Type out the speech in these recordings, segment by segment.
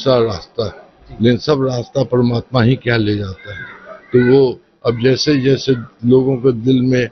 सा रास्ता है, लेकिन सब रास्ता परमात्मा ही क्या ले जाता है। तो वो अब जैसे जैसे लोगों के दिल में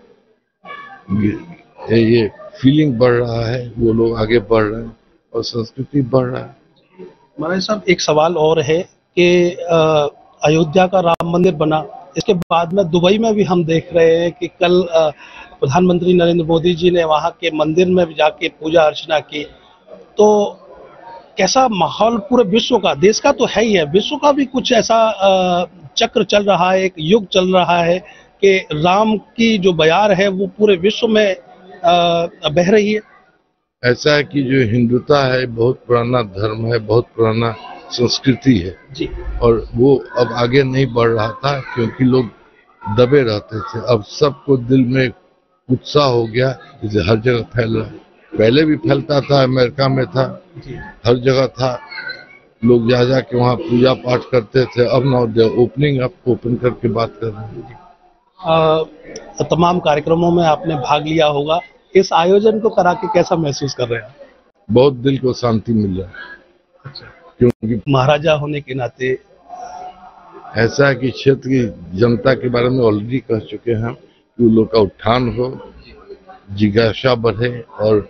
ये फीलिंग बढ़ रहा है, वो लोग आगे बढ़ रहे हैं और संस्कृति बढ़ रहा है। महाराज साहब, एक सवाल और है कि अयोध्या का राम मंदिर बना, इसके बाद में दुबई में भी हम देख रहे हैं कि कल प्रधानमंत्री नरेंद्र मोदी जी ने वहां के मंदिर में भी जाके पूजा अर्चना की। तो कैसा माहौल पूरे विश्व का, देश का तो है ही है, विश्व का भी कुछ ऐसा चक्र चल रहा है, एक युग चल रहा है कि राम की जो बयार है वो पूरे विश्व में बह रही है। ऐसा है कि जो हिंदुता है बहुत पुराना धर्म है, बहुत पुराना संस्कृति है जी, और वो अब आगे नहीं बढ़ रहा था क्योंकि लोग दबे रहते थे। अब सबको दिल में उत्साह हो गया, जैसे हर जगह फैल रहा है। पहले भी फैलता था, अमेरिका में था, हर जगह था, लोग जा जा के वहाँ पूजा पाठ करते थे। अब ना ओपनिंग अप, ओपन करके बात कर रहे हैं। तमाम कार्यक्रमों में आपने भाग लिया होगा, इस आयोजन को करा के कैसा महसूस कर रहे हैं? बहुत दिल को शांति मिल रहा है। अच्छा, क्योंकि महाराजा होने के नाते ऐसा है कि क्षेत्र की जनता के बारे में ऑलरेडी कह चुके हैं कि उन लोग का उत्थान हो, जिज्ञासा बढ़े और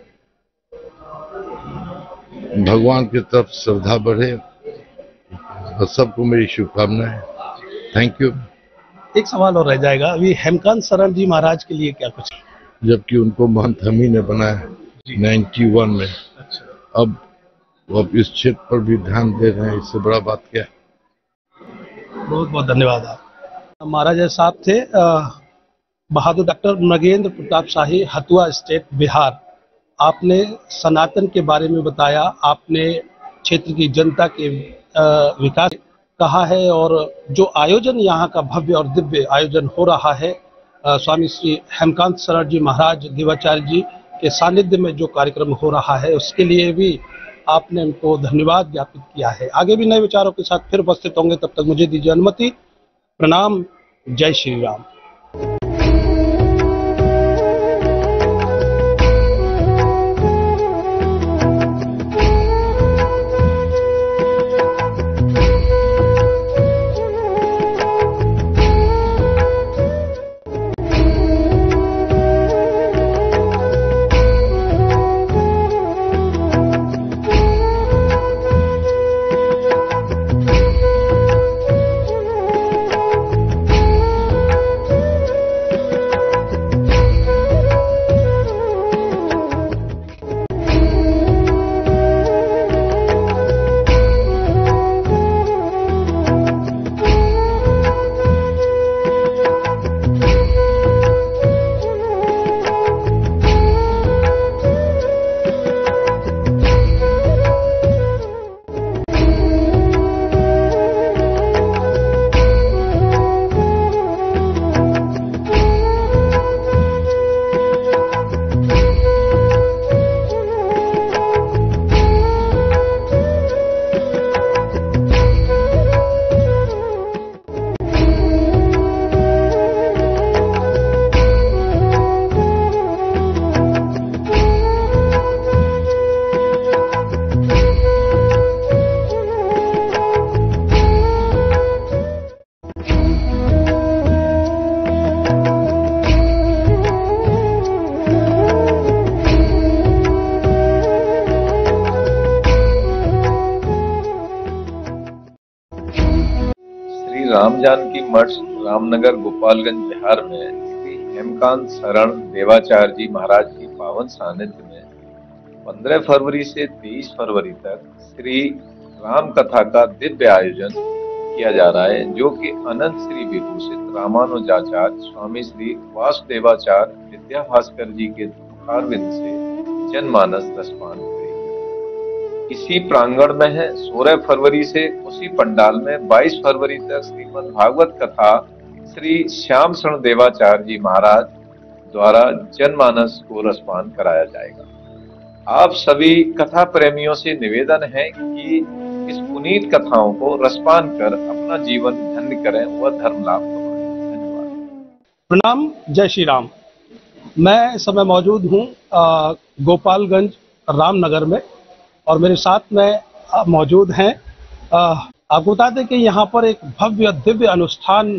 भगवान की तरफ श्रद्धा बढ़े, और सबको मेरी शुभकामनाएं। Thank you. एक सवाल और रह जाएगा, अभी हेमकांत शरण जी महाराज के लिए क्या कुछ? जबकि उनको महंत हम ही ने बनाया 91 में। अच्छा। अब इस क्षेत्र पर भी ध्यान दे रहे हैं, इससे बड़ा बात क्या है। बहुत बहुत धन्यवाद। आप महाराजा साहब थे बहादुर डॉक्टर नगेंद्र प्रताप शाही, हथुआ स्टेट, बिहार। आपने सनातन के बारे में बताया, आपने क्षेत्र की जनता के विकास कहा है, और जो आयोजन यहाँ का भव्य और दिव्य आयोजन हो रहा है, स्वामी श्री हेमकांत शरण जी महाराज देवाचार्य जी के सानिध्य में जो कार्यक्रम हो रहा है, उसके लिए भी आपने उनको धन्यवाद ज्ञापित किया है। आगे भी नए विचारों के साथ फिर उपस्थित होंगे, तब तक मुझे दीजिए अनुमति। प्रणाम, जय श्री राम। राम जानकी मठ, रामनगर, गोपालगंज, बिहार में श्री हेमकांत शरण देवाचार्य जी महाराज की पावन सानिध्य में 15 फरवरी से 23 फरवरी तक श्री राम कथा का दिव्य आयोजन किया जा रहा है, जो कि अनंत श्री विभूषित रामानुजाचार्य स्वामी श्री वासुदेवाचार्य विद्याभास्कर जी के मुखारविंद से जनमानस रसपान करेगी। इसी प्रांगण में है 16 फरवरी से उसी पंडाल में 22 फरवरी तक श्रीमद् भागवत कथा श्री श्याम शरण देवाचार्य जी महाराज द्वारा जनमानस को रसपान कराया जाएगा। आप सभी कथा प्रेमियों से निवेदन है कि इस पुनीत कथाओं को रसपान कर अपना जीवन धन्य करें व धर्म लाभ करें। धन्यवाद। प्रणाम, जय श्री राम। मैं इस समय मौजूद हूँ गोपालगंज रामनगर में, और मेरे साथ में मौजूद हैं आपको बता दें कि यहाँ पर एक भव्य दिव्य अनुष्ठान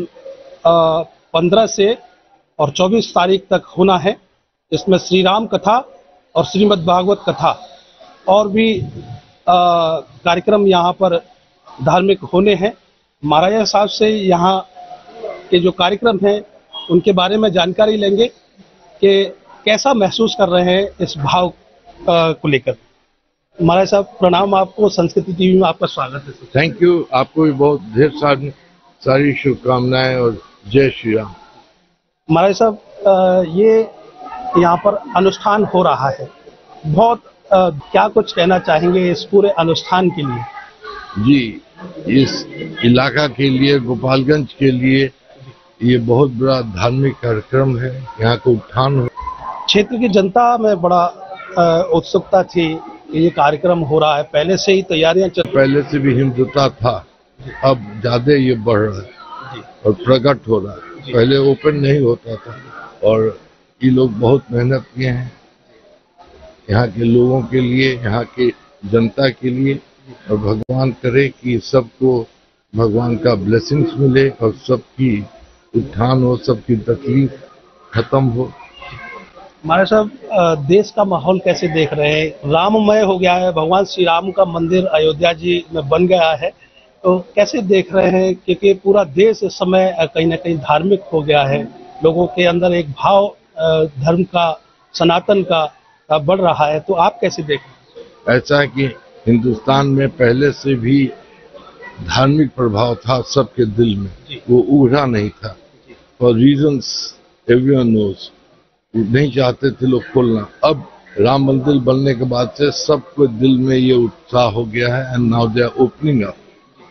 15 से और 24 तारीख तक होना है। इसमें श्री राम कथा और श्रीमद् भागवत कथा और भी कार्यक्रम यहाँ पर धार्मिक होने हैं। महाराजा साहब से यहाँ के जो कार्यक्रम हैं उनके बारे में जानकारी लेंगे कि कैसा महसूस कर रहे हैं इस भाव को लेकर। महाराज साहब प्रणाम, आपको संस्कृति टीवी में आपका स्वागत है। थैंक यू, आपको भी बहुत ढेर सारी शुभकामनाएं और जय श्री राम। महाराज साहब ये यहाँ पर अनुष्ठान हो रहा है, बहुत क्या कुछ कहना चाहेंगे इस पूरे अनुष्ठान के लिए? जी, इस इलाका के लिए, गोपालगंज के लिए ये बहुत बड़ा धार्मिक कार्यक्रम है। यहाँ का उत्थान हो। क्षेत्र की जनता में बड़ा उत्सुकता थी कि ये कार्यक्रम हो रहा है, पहले से ही तैयारियां पहले से भी हिंदुता था, अब ज्यादा ये बढ़ रहा है और प्रकट हो रहा है। पहले ओपन नहीं होता था और ये लोग बहुत मेहनत किए हैं यहाँ के लोगों के लिए, यहाँ के जनता के लिए। और भगवान करे कि सबको भगवान का ब्लेसिंग्स मिले और सबकी उत्थान हो, सबकी तकलीफ खत्म हो। हमारे साहब देश का माहौल कैसे देख रहे हैं? राममय हो गया है, भगवान श्री राम का मंदिर अयोध्या जी में बन गया है, तो कैसे देख रहे हैं? क्योंकि पूरा देश इस समय कहीं ना कहीं धार्मिक हो गया है, लोगों के अंदर एक भाव धर्म का, सनातन का बढ़ रहा है, तो आप कैसे देख रहे हैं? ऐसा है कि हिंदुस्तान में पहले से भी धार्मिक प्रभाव था सबके दिल में, वो उभरा नहीं था फॉर रीजंस एवरीवन नोज। नहीं चाहते थे लोग खोलना। अब राम मंदिर बनने के बाद से सबके दिल में ये उत्साह हो गया है and now they are opening up.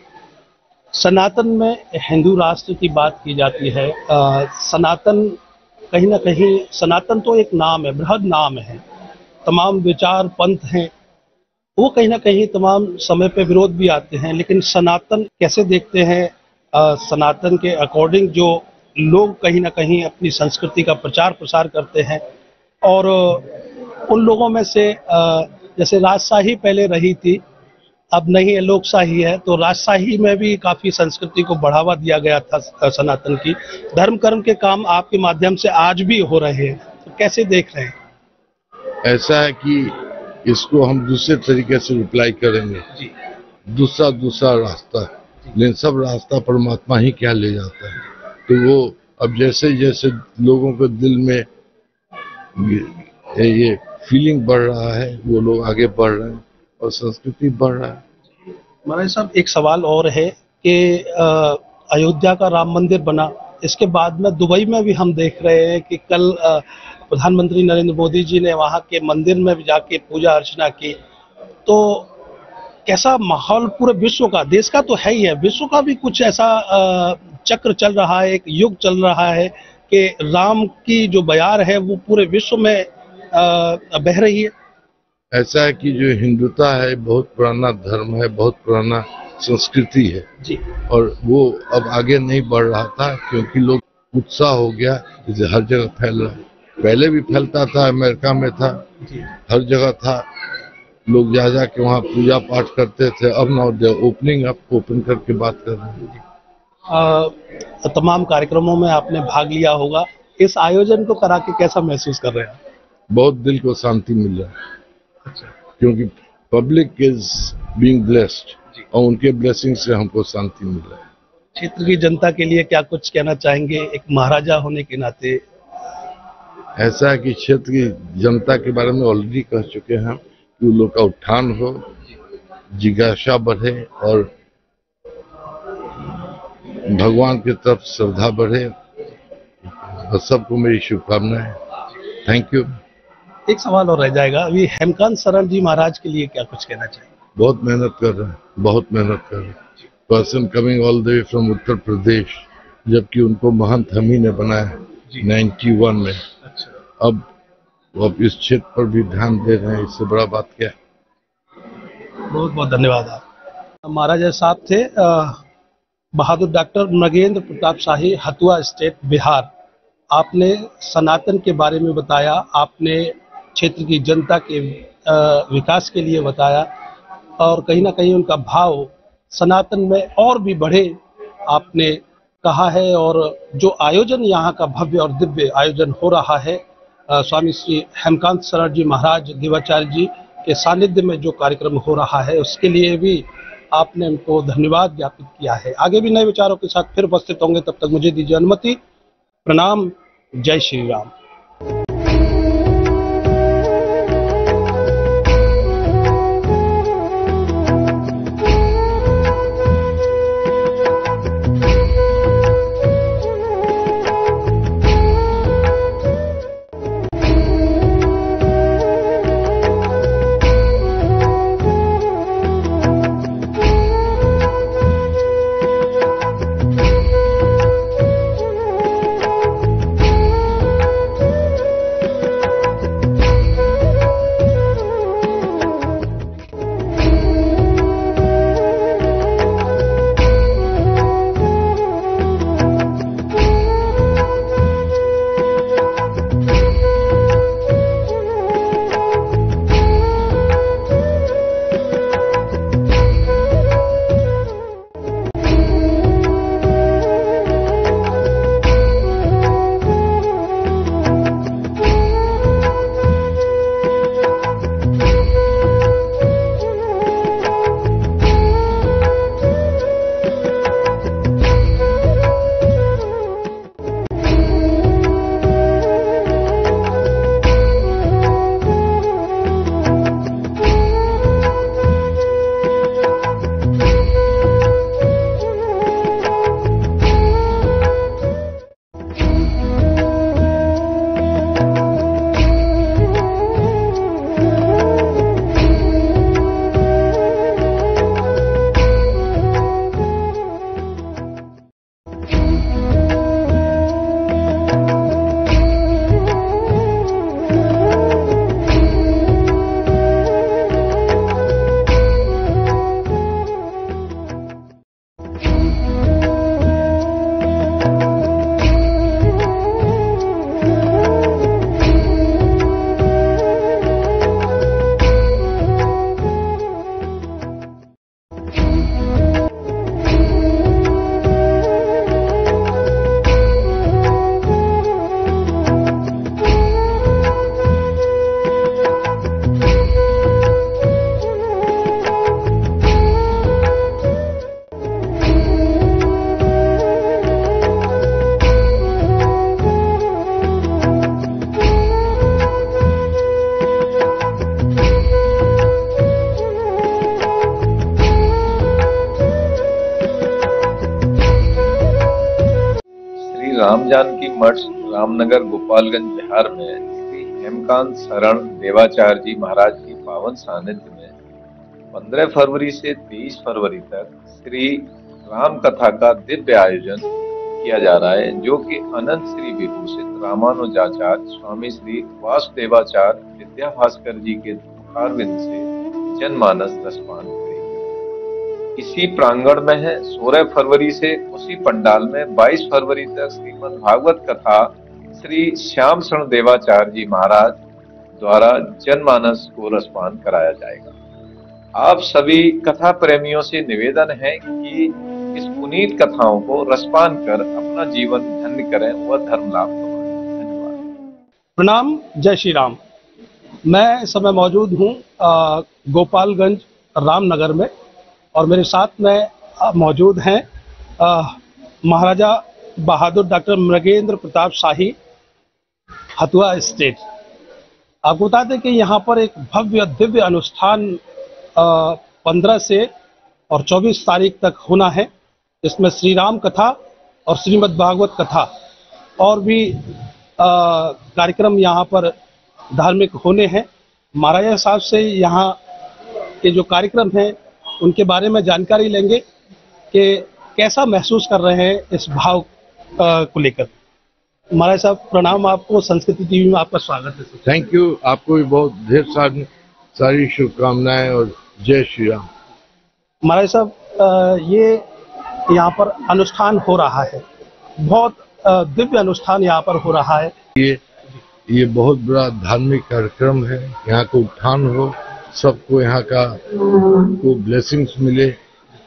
Sanatan में हिंदू राष्ट्र की बात की जाती है। सनातन कहीं ना कहीं, सनातन तो एक नाम है, बृहद नाम है, तमाम विचार पंथ हैं, वो कहीं ना कहीं तमाम समय पे विरोध भी आते हैं, लेकिन सनातन कैसे देखते हैं? सनातन के अकॉर्डिंग जो लोग कहीं ना कहीं अपनी संस्कृति का प्रचार प्रसार करते हैं और उन लोगों में से जैसे राजशाही पहले रही थी, अब नहीं है, लोकशाही है, तो राजशाही में भी काफी संस्कृति को बढ़ावा दिया गया था सनातन की। धर्म कर्म के काम आपके माध्यम से आज भी हो रहे हैं, तो कैसे देख रहे हैं? ऐसा है कि इसको हम दूसरे तरीके से रिप्लाई करेंगे जी। दूसरा रास्ता, लेकिन सब रास्ता परमात्मा ही क्या ले जाता है। तो वो अब जैसे जैसे लोगों के दिल में ये फीलिंग बढ़ रहा है, वो लोग आगे बढ़ रहे हैं और संस्कृति बढ़ रहा है। महाराज साहब एक सवाल और है कि अयोध्या का राम मंदिर बना, इसके बाद में दुबई में भी हम देख रहे हैं कि कल प्रधानमंत्री नरेंद्र मोदी जी ने वहाँ के मंदिर में भी जाके पूजा अर्चना की, तो कैसा माहौल पूरे विश्व का, देश का तो है ही है, विश्व का भी कुछ ऐसा चक्र चल रहा है, एक युग चल रहा है कि राम की जो बयार है वो पूरे विश्व में बह रही है। ऐसा है कि जो हिंदुता है बहुत पुराना धर्म है, बहुत पुराना संस्कृति है जी, और वो अब आगे नहीं बढ़ रहा था क्योंकि लोग उत्साह हो गया, जैसे हर जगह फैल रहा है। पहले भी फैलता था, अमेरिका में था, हर जगह था, लोग जा जा के वहाँ पूजा पाठ करते थे। अब now they opening up, open करके बात कर रहे हैं। तमाम कार्यक्रमों में आपने भाग लिया होगा, इस आयोजन को करा के कैसा महसूस कर रहे हैं? बहुत दिल को शांति मिल रहा है, क्योंकि पब्लिक इज बीइंग ब्लेस्ड और उनके ब्लेसिंग से हमको शांति मिल रहा है। क्षेत्र की जनता के लिए क्या कुछ कहना चाहेंगे एक महाराजा होने के नाते? ऐसा है कि क्षेत्र की जनता के बारे में ऑलरेडी कह चुके हैं कि उन लोग का उत्थान हो, जिज्ञासा बढ़े और भगवान की तरफ श्रद्धा बढ़े, और सबको मेरी शुभकामनाएं। Thank you. एक सवाल और रह जाएगा, अभी हेमकांत शरण जी महाराज के लिए क्या कुछ कहना चाहिए? बहुत मेहनत कर रहे हैं, बहुत मेहनत कर रहे हैं। Person coming all the way from Uttar Pradesh, जबकि उनको महंत हम ही ने बनाया 91 में। अब वो इस क्षेत्र पर भी ध्यान दे रहे हैं, इससे बड़ा बात क्या है? बहुत बहुत धन्यवाद। आप महाराजा साहब थे बहादुर डॉक्टर नगेंद्र प्रताप शाही, हथुआ स्टेट, बिहार। आपने सनातन के बारे में बताया, आपने क्षेत्र की जनता के विकास के लिए बताया और कहीं ना कहीं उनका भाव सनातन में और भी बढ़े, आपने कहा है। और जो आयोजन यहाँ का भव्य और दिव्य आयोजन हो रहा है, स्वामी श्री हेमकांत शरण जी महाराज देवाचार्य जी के सानिध्य में जो कार्यक्रम हो रहा है, उसके लिए भी आपने उनको धन्यवाद ज्ञापित किया है। आगे भी नए विचारों के साथ फिर उपस्थित होंगे, तब तक मुझे दीजिए अनुमति। प्रणाम। जय श्री राम। राम जानकी मठ रामनगर गोपालगंज बिहार में श्री हेमकांत शरण देवाचार्य जी महाराज की पावन सानिध्य में 15 फरवरी से 23 फरवरी तक श्री राम कथा का दिव्य आयोजन किया जा रहा है, जो कि अनंत श्री विभूषित रामानुजाचार्य स्वामी श्री वासुदेवाचार्य विद्या भास्कर जी के मुखारविंद से जनमानस रसपान करेगी। इसी प्रांगण में है 16 फरवरी से उसी पंडाल में 22 फरवरी तक श्रीमद् भागवत कथा श्री श्याम शरण देवाचार्य जी महाराज द्वारा जनमानस को रसपान कराया जाएगा। आप सभी कथा प्रेमियों से निवेदन है कि इस पुनीत कथाओं को रसपान कर अपना जीवन धन्य करें व धर्म लाभ कमाएं। धन्यवाद। प्रणाम। जय श्री राम। मैं इस समय मौजूद हूँ गोपालगंज रामनगर में, और मेरे साथ में मौजूद हैं महाराजा बहादुर डॉक्टर मृगेंद्र प्रताप शाही हथुआ स्टेट। आपको बता दें कि यहाँ पर एक भव्य दिव्य अनुष्ठान 15 से और 24 तारीख तक होना है। इसमें श्री राम कथा और श्रीमद् भागवत कथा और भी कार्यक्रम यहाँ पर धार्मिक होने हैं। महाराजा साहब से यहाँ के जो कार्यक्रम हैं उनके बारे में जानकारी लेंगे कि कैसा महसूस कर रहे हैं इस भाव को लेकर। महाराज साहब प्रणाम, आपको संस्कृति टीवी में आपका स्वागत है। Thank you. आपको भी बहुत ढेर सारी शुभकामनाएं और जय श्री राम। महाराज साहब ये यहाँ पर अनुष्ठान हो रहा है, बहुत दिव्य अनुष्ठान यहाँ पर हो रहा है। ये बहुत बड़ा धार्मिक कार्यक्रम है। यहाँ को उत्थान हो, सबको यहाँ का को ब्लेसिंग्स मिले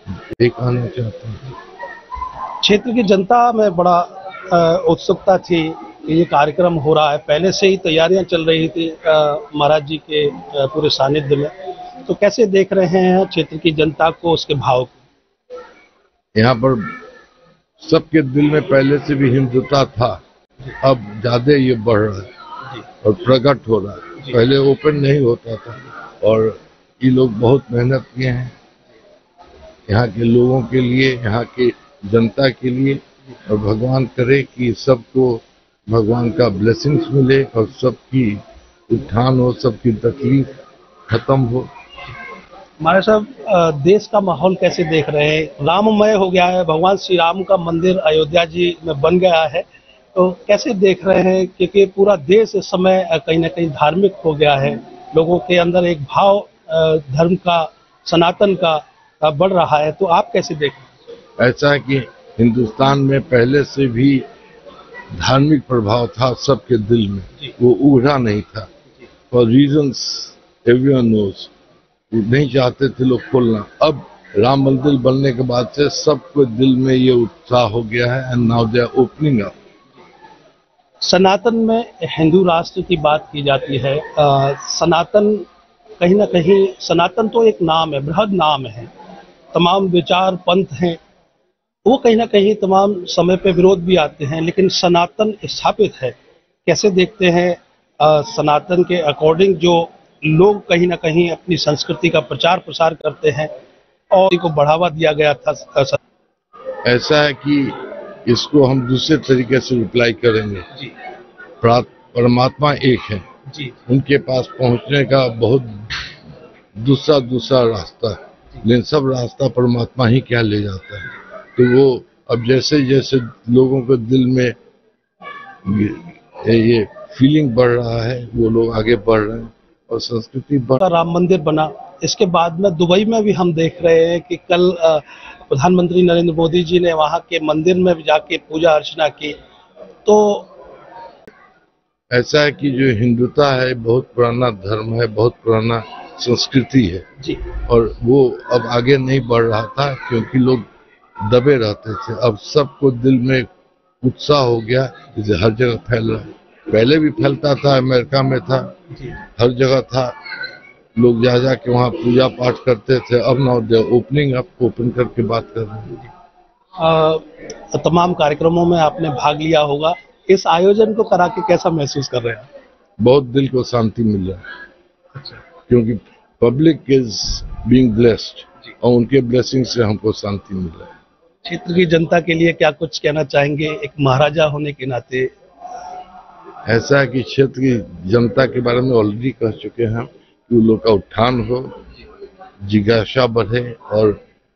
ये कहना चाहता हूँ। क्षेत्र की जनता में बड़ा उत्सुकता थी कि ये कार्यक्रम हो रहा है, पहले से ही तैयारियां चल रही थी महाराज जी के पूरे सानिध्य में। तो कैसे देख रहे हैं क्षेत्र की जनता को, उसके भाव को? यहाँ पर सबके दिल में पहले से भी हिंदुता था, अब ज्यादा ये बढ़ रहा है और प्रकट हो रहा है। पहले ओपन नहीं होता था और ये लोग बहुत मेहनत किए हैं यहाँ के लोगों के लिए, यहाँ की जनता के लिए, और भगवान करे कि सबको भगवान का ब्लेसिंग्स मिले और सबकी उत्थान हो, सबकी तकलीफ खत्म हो। हमारे साहब, देश का माहौल कैसे देख रहे हैं? राममय हो गया है, भगवान श्री राम का मंदिर अयोध्या जी में बन गया है, तो कैसे देख रहे हैं? क्योंकि पूरा देश इस समय कहीं ना कहीं धार्मिक हो गया है, लोगों के अंदर एक भाव धर्म का, सनातन का बढ़ रहा है, तो आप कैसे देख रहे हैं? ऐसा है कि हिंदुस्तान में पहले से भी धार्मिक प्रभाव था सबके दिल में, वो उभरा नहीं था फॉर रीजंस एवरीवन नोज। नहीं चाहते थे लोग खोलना। अब राम मंदिर बनने के बाद से सबके दिल में ये उत्साह हो गया है and now they are opening up. Sanatan में हिंदू राष्ट्र की बात की जाती है। सनातन कहीं ना कहीं, सनातन तो एक नाम है, बृहद नाम है, तमाम विचार पंथ हैं, वो कहीं ना कहीं तमाम समय पे विरोध भी आते हैं, लेकिन सनातन स्थापित है। कैसे देखते हैं सनातन के अकॉर्डिंग जो लोग कहीं ना कहीं अपनी संस्कृति का प्रचार प्रसार करते हैं और इनको बढ़ावा दिया गया था? ऐसा है कि इसको हम दूसरे तरीके से रिप्लाई करेंगे जी। परमात्मा एक है जी, उनके पास पहुंचने का बहुत दूसरा रास्ता है, लेकिन सब रास्ता परमात्मा ही क्या ले जाता है। तो वो अब जैसे जैसे लोगों के दिल में ये फीलिंग बढ़ रहा है, वो लोग आगे बढ़ रहे हैं और संस्कृति राम मंदिर बना, इसके बाद में दुबई में भी हम देख रहे हैं कि कल प्रधानमंत्री नरेंद्र मोदी जी ने वहां के मंदिर में जाके पूजा अर्चना की। तो ऐसा है कि जो हिंदुता है बहुत पुराना धर्म है, बहुत पुराना संस्कृति है जी, और वो अब आगे नहीं बढ़ रहा था क्योंकि लोग दबे रहते थे। अब सबको दिल में उत्साह हो गया, इसे हर जगह फैल रहा है। पहले भी फैलता था, अमेरिका में था, हर जगह था, लोग जा के वहाँ पूजा पाठ करते थे। अब now they opening up, open करके बात कर रहे हैं। तमाम कार्यक्रमों में आपने भाग लिया होगा, इस आयोजन को करा के कैसा महसूस कर रहे हैं? बहुत दिल को शांति मिल रहा है। अच्छा। क्योंकि पब्लिक इज बीइंग ब्लेस्ड और उनके ब्लेसिंग से हमको शांति मिल रहा है। क्षेत्र की जनता के लिए क्या कुछ कहना चाहेंगे एक महाराजा होने के नाते? ऐसा है कि क्षेत्र की जनता के बारे में ऑलरेडी कह चुके हैं कि उन लोग का उत्थान हो, जिज्ञासा बढ़े और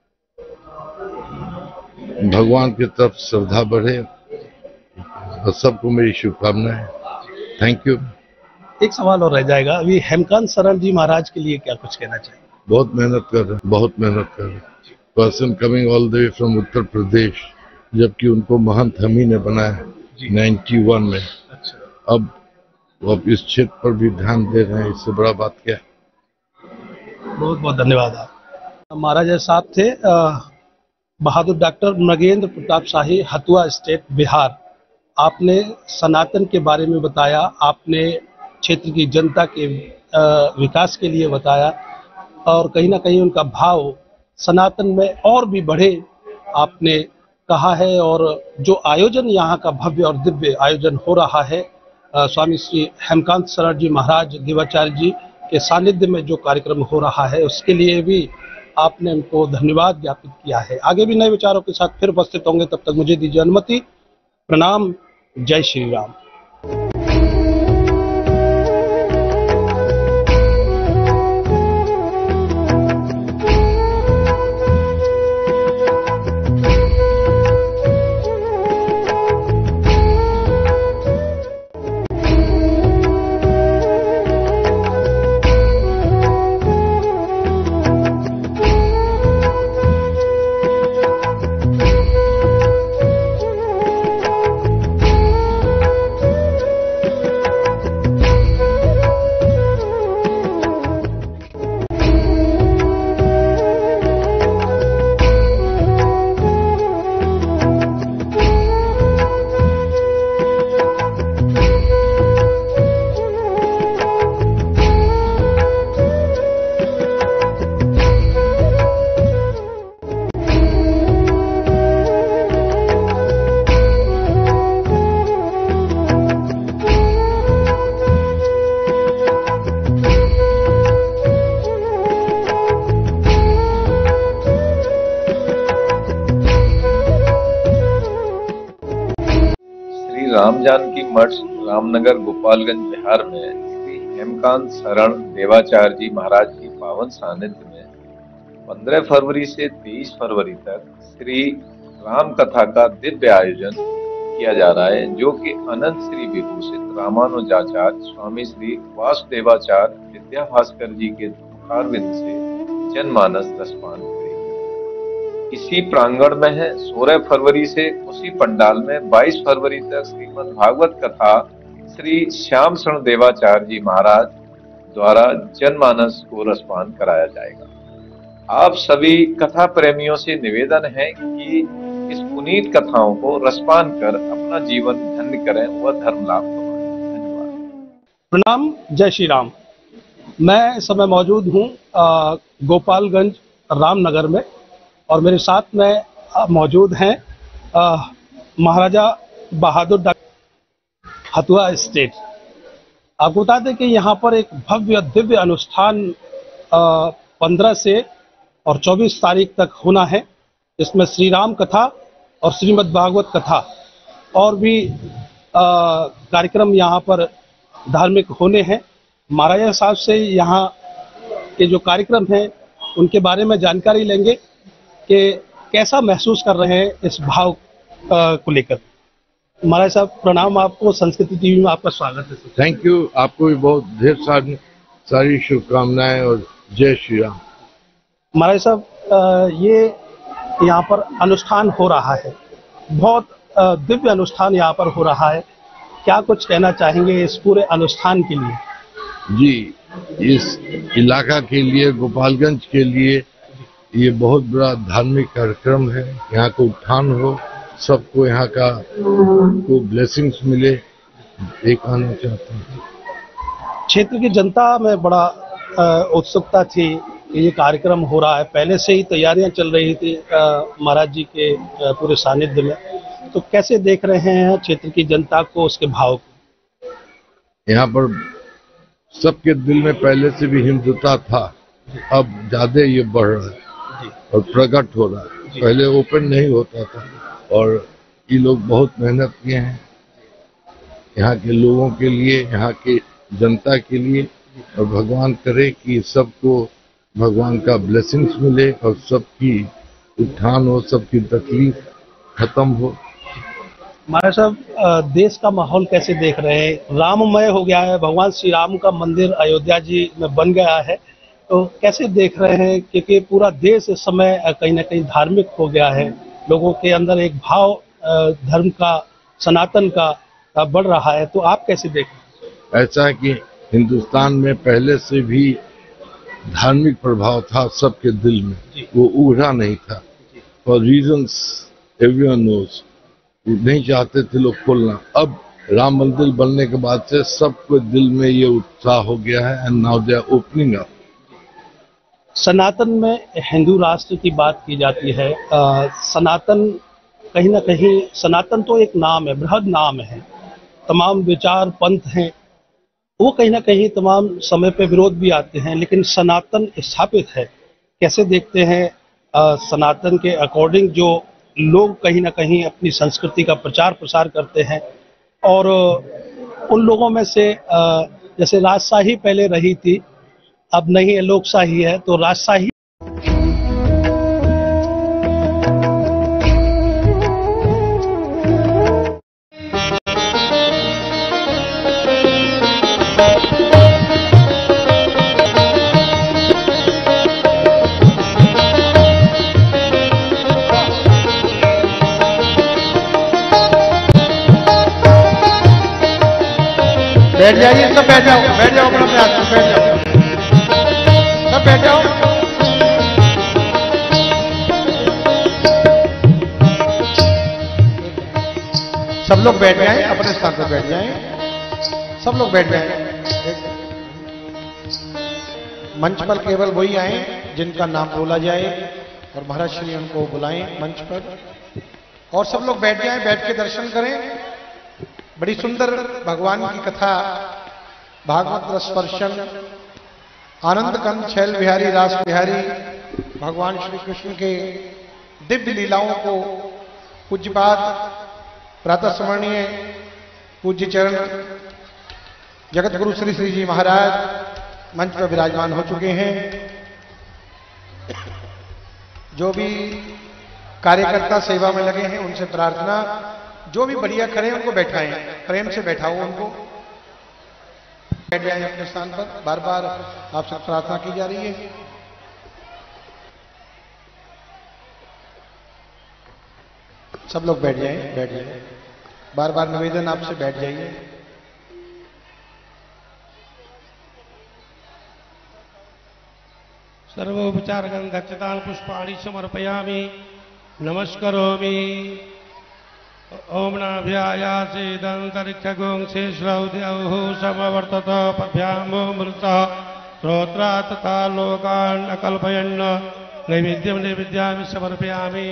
भगवान की तरफ श्रद्धा बढ़े, और सबको मेरी शुभकामनाएं। Thank you. एक सवाल और रह जाएगा, अभी हेमकांत शरण जी महाराज के लिए क्या कुछ कहना चाहिए? बहुत मेहनत कर रहे हैं, बहुत मेहनत कर रहे हैं। Person coming all the way from Uttar Pradesh, जबकि उनको महंत हम ही ने बनाया 91 में। अच्छा। अब वो इस क्षेत्र पर भी ध्यान दे रहे हैं, इससे बड़ा बात क्या है। बहुत बहुत धन्यवाद। आप महाराज साहब थे बहादुर डॉक्टर नगेंद्र प्रताप शाही, हथुआ स्टेट, बिहार। आपने सनातन के बारे में बताया, आपने क्षेत्र की जनता के विकास के लिए बताया, और कहीं ना कहीं उनका भाव सनातन में और भी बढ़े आपने कहा है। और जो आयोजन यहाँ का भव्य और दिव्य आयोजन हो रहा है, स्वामी श्री हेमकांत शरण जी महाराज देवाचार्य जी के सानिध्य में जो कार्यक्रम हो रहा है, उसके लिए भी आपने उनको धन्यवाद ज्ञापित किया है। आगे भी नए विचारों के साथ फिर उपस्थित होंगे, तब तक मुझे दीजिए अनुमति। प्रणाम, जय श्री राम। राम जानकी मठ रामनगर गोपालगंज बिहार में श्री हेमकांत शरण देवाचार्य जी महाराज की पावन सानिध्य में 15 फरवरी से 23 फरवरी तक श्री राम कथा का दिव्य आयोजन किया जा रहा है, जो कि अनंत श्री विभूषित रामानुजाचार्य स्वामी श्री वासुदेवाचार्य विद्याभास्कर जी के मुखारविंद से जनमानस रसपान करेगी। इसी प्रांगण में है 16 फरवरी से उसी पंडाल में 22 फरवरी तक श्रीमद् भागवत कथा श्री श्याम शरण देवाचार्य जी महाराज द्वारा जनमानस को रसपान कराया जाएगा। आप सभी कथा प्रेमियों से निवेदन है कि इस पुनीत कथाओं को रसपान कर अपना जीवन धन्य करें व धर्म लाभ कमाएं। धन्यवाद। प्रणाम, जय श्री राम। मैं इस समय मौजूद हूँ गोपालगंज रामनगर में और मेरे साथ में मौजूद हैं महाराजा बहादुर डॉक्टर हथुआ स्टेट। आपको बता दें कि यहाँ पर एक भव्य दिव्य अनुष्ठान 15 से और 24 तारीख तक होना है। इसमें श्री राम कथा और श्रीमद् भागवत कथा और भी कार्यक्रम यहाँ पर धार्मिक होने हैं। महाराजा साहब से यहाँ के जो कार्यक्रम हैं उनके बारे में जानकारी लेंगे कि कैसा महसूस कर रहे हैं इस भाव को लेकर। महाराज साहब प्रणाम, आपको संस्कृति टीवी में आपका स्वागत है। थैंक यू, आपको भी बहुत ढेर सारी शुभकामनाएं और जय श्री राम। महाराज साहब, ये यहाँ पर अनुष्ठान हो रहा है, बहुत दिव्य अनुष्ठान यहाँ पर हो रहा है, क्या कुछ कहना चाहेंगे इस पूरे अनुष्ठान के लिए? जी, इस इलाका के लिए, गोपालगंज के लिए ये बहुत बड़ा धार्मिक कार्यक्रम है। यहाँ का उत्थान हो, सबको यहाँ का को ब्लेसिंग्स मिले, एक आना चाहता हूँ। क्षेत्र की जनता में बड़ा उत्सुकता थी कि ये कार्यक्रम हो रहा है, पहले से ही तैयारियां चल रही थी महाराज जी के पूरे सानिध्य में, तो कैसे देख रहे हैं क्षेत्र की जनता को, उसके भाव को? यहाँ पर सबके दिल में पहले से भी हिंदुता था, अब ज्यादा ये बढ़ रहा है और प्रकट हो रहा है। पहले ओपन नहीं होता था और ये लोग बहुत मेहनत किए हैं यहाँ के लोगों के लिए, यहाँ के जनता के लिए, और भगवान करे कि सबको भगवान का ब्लेसिंग्स मिले और सबकी उत्थान हो, सबकी तकलीफ खत्म हो। महाराज साहब, देश का माहौल कैसे देख रहे हैं? राममय हो गया है, भगवान श्री राम का मंदिर अयोध्या जी में बन गया है, तो कैसे देख रहे हैं? क्योंकि पूरा देश इस समय कहीं ना कहीं धार्मिक हो गया है, लोगों के अंदर एक भाव धर्म का, सनातन का बढ़ रहा है, तो आप कैसे देख रहे हैं? ऐसा है कि हिंदुस्तान में पहले से भी धार्मिक प्रभाव था सबके दिल में, वो उभरा नहीं था फॉर रीजंस एवरीवन नोज। नहीं चाहते थे लोग खोलना। अब राम मंदिर बनने के बाद से सबके दिल में ये उत्साह हो गया है and now they are opening up. Sanatan में हिंदू राष्ट्र की बात की जाती है। सनातन कहीं ना कहीं, सनातन तो एक नाम है, बृहद नाम है, तमाम विचार पंथ हैं, वो कहीं ना कहीं तमाम समय पे विरोध भी आते हैं, लेकिन सनातन स्थापित है। कैसे देखते हैं सनातन के अकॉर्डिंग जो लोग कहीं ना कहीं अपनी संस्कृति का प्रचार प्रसार करते हैं, और उन लोगों में से जैसे राजशाही पहले रही थी, अब नहीं है, लोकशाही है, तो राजशाही बैठ जाइए, सब बैठ जाओ, बैठ जाओ, अपना बैठ जाओ, सब बैठ जाओ। सब लोग बैठ जाएं, अपने स्थान पर बैठ जाएं, सब लोग बैठ जाएं। मंच पर केवल वही आए जिनका नाम बोला जाए और महाराज श्री उनको बुलाएं मंच पर, और सब लोग बैठ जाएं, बैठ के दर्शन करें। बड़ी सुंदर भगवान की कथा, भागवत रसवर्षण, आनंद कंद छैल बिहारी रास बिहारी भगवान श्री कृष्ण के दिव्य लीलाओं को पूज्यपाद प्रातः स्मरणीय पूज्य चरण जगत गुरु श्री श्री जी महाराज मंच पर विराजमान हो चुके हैं। जो भी कार्यकर्ता सेवा में लगे हैं उनसे प्रार्थना, जो भी बढ़िया खड़े उनको बैठाएं, प्रेम से बैठाओ उनको, बैठ जाएं अपने स्थान पर। बार बार आपसे प्रार्थना की जा रही है। सब लोग बैठ जाएं, बैठ जाएं। बार बार निवेदन आपसे, बैठ जाइए। सर्वोपचारकं दक्षतां पुष्पाणि समर्पयामि नमस्करोमि। ओम नाभ्यायासेदन्तरिक्षगुंसे श्रौद्यौः समवर्तत पभ्यामोऽमृतः श्रोत्रा तथा लोकान् अकल्पयन् नैवेद्यं नैवेद्यामि समर्पयामि।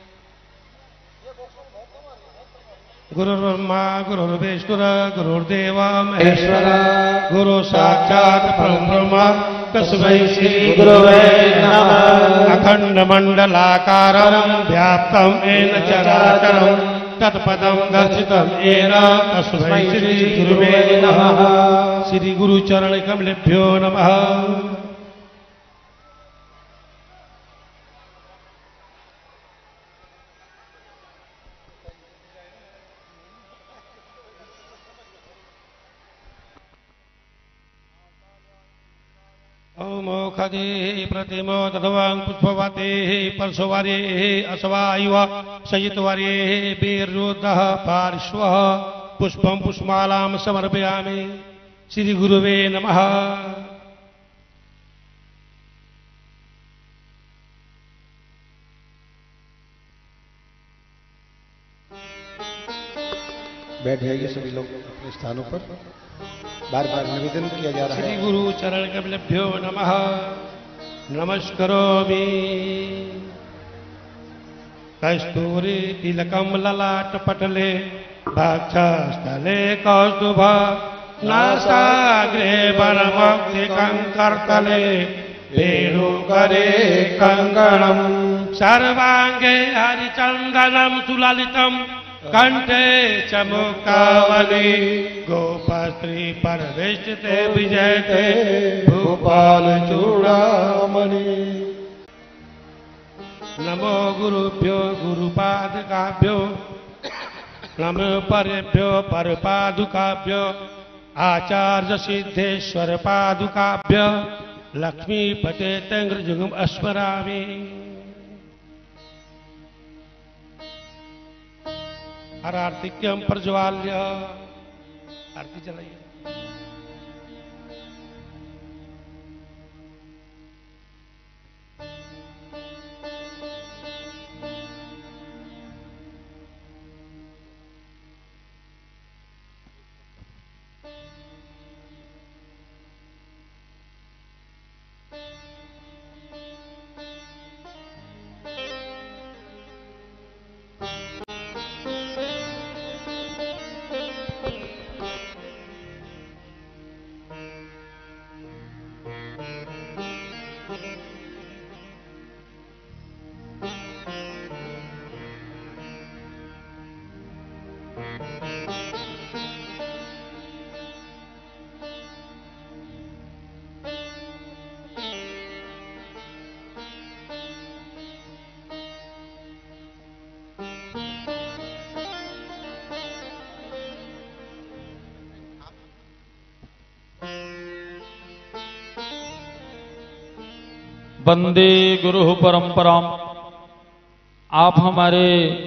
गुरुर्ब्रह्मा गुरुर्विष्णुः गुरुर्देव महेश्वर गुरु साक्षात् परब्रह्म तस्मै श्री गुरवे नमः। अखण्डमण्डलाकारं व्याप्तं येन चराचरं तत्पदं दर्शितं येन तस्मै श्री गुरवे नमः। श्री गुरुचरण कमलेभ्यो नमः। ओमोखदे प्रतिमो दधवां पुष्पवते परशुवारे असवायुव सयितवारे वीररुद्धः पार्श्वः पुष्पं पुष्पमालां समर्पयामि। श्री गुरुवे नमः। बैठ जाइए सभी लोग अपने स्थानों पर। बार बार निवेदन किया जा रहा है। श्री गुरु चरण कमलेभ्यो नमः नमस्करोमि। कस्तूरी तिलकं ललाट पटले भक्षस्थले कौस्तुभ नासाग्रे वरमौक्तिकं करतले वेणुकरे कङ्कणं सर्वाङ्गे हरिचन्दनं सुललितं कंठे चमुकावली गोपस्त्री परवेष्टिते विजयते भूपाल चूड़ामणि। नमो गुरुभ्यो गुरुपादुकाभ्यो नमो परेभ्यो परपादुकाभ्यो आचार्य सिद्धेश्वर पादुकाभ्यो लक्ष्मीपते तंग्रजुगम स्मरामि। हर आर्तिक्यम प्रज्वाल्य आरती चलाइए। वंदे गुरु परंपराम। आप हमारे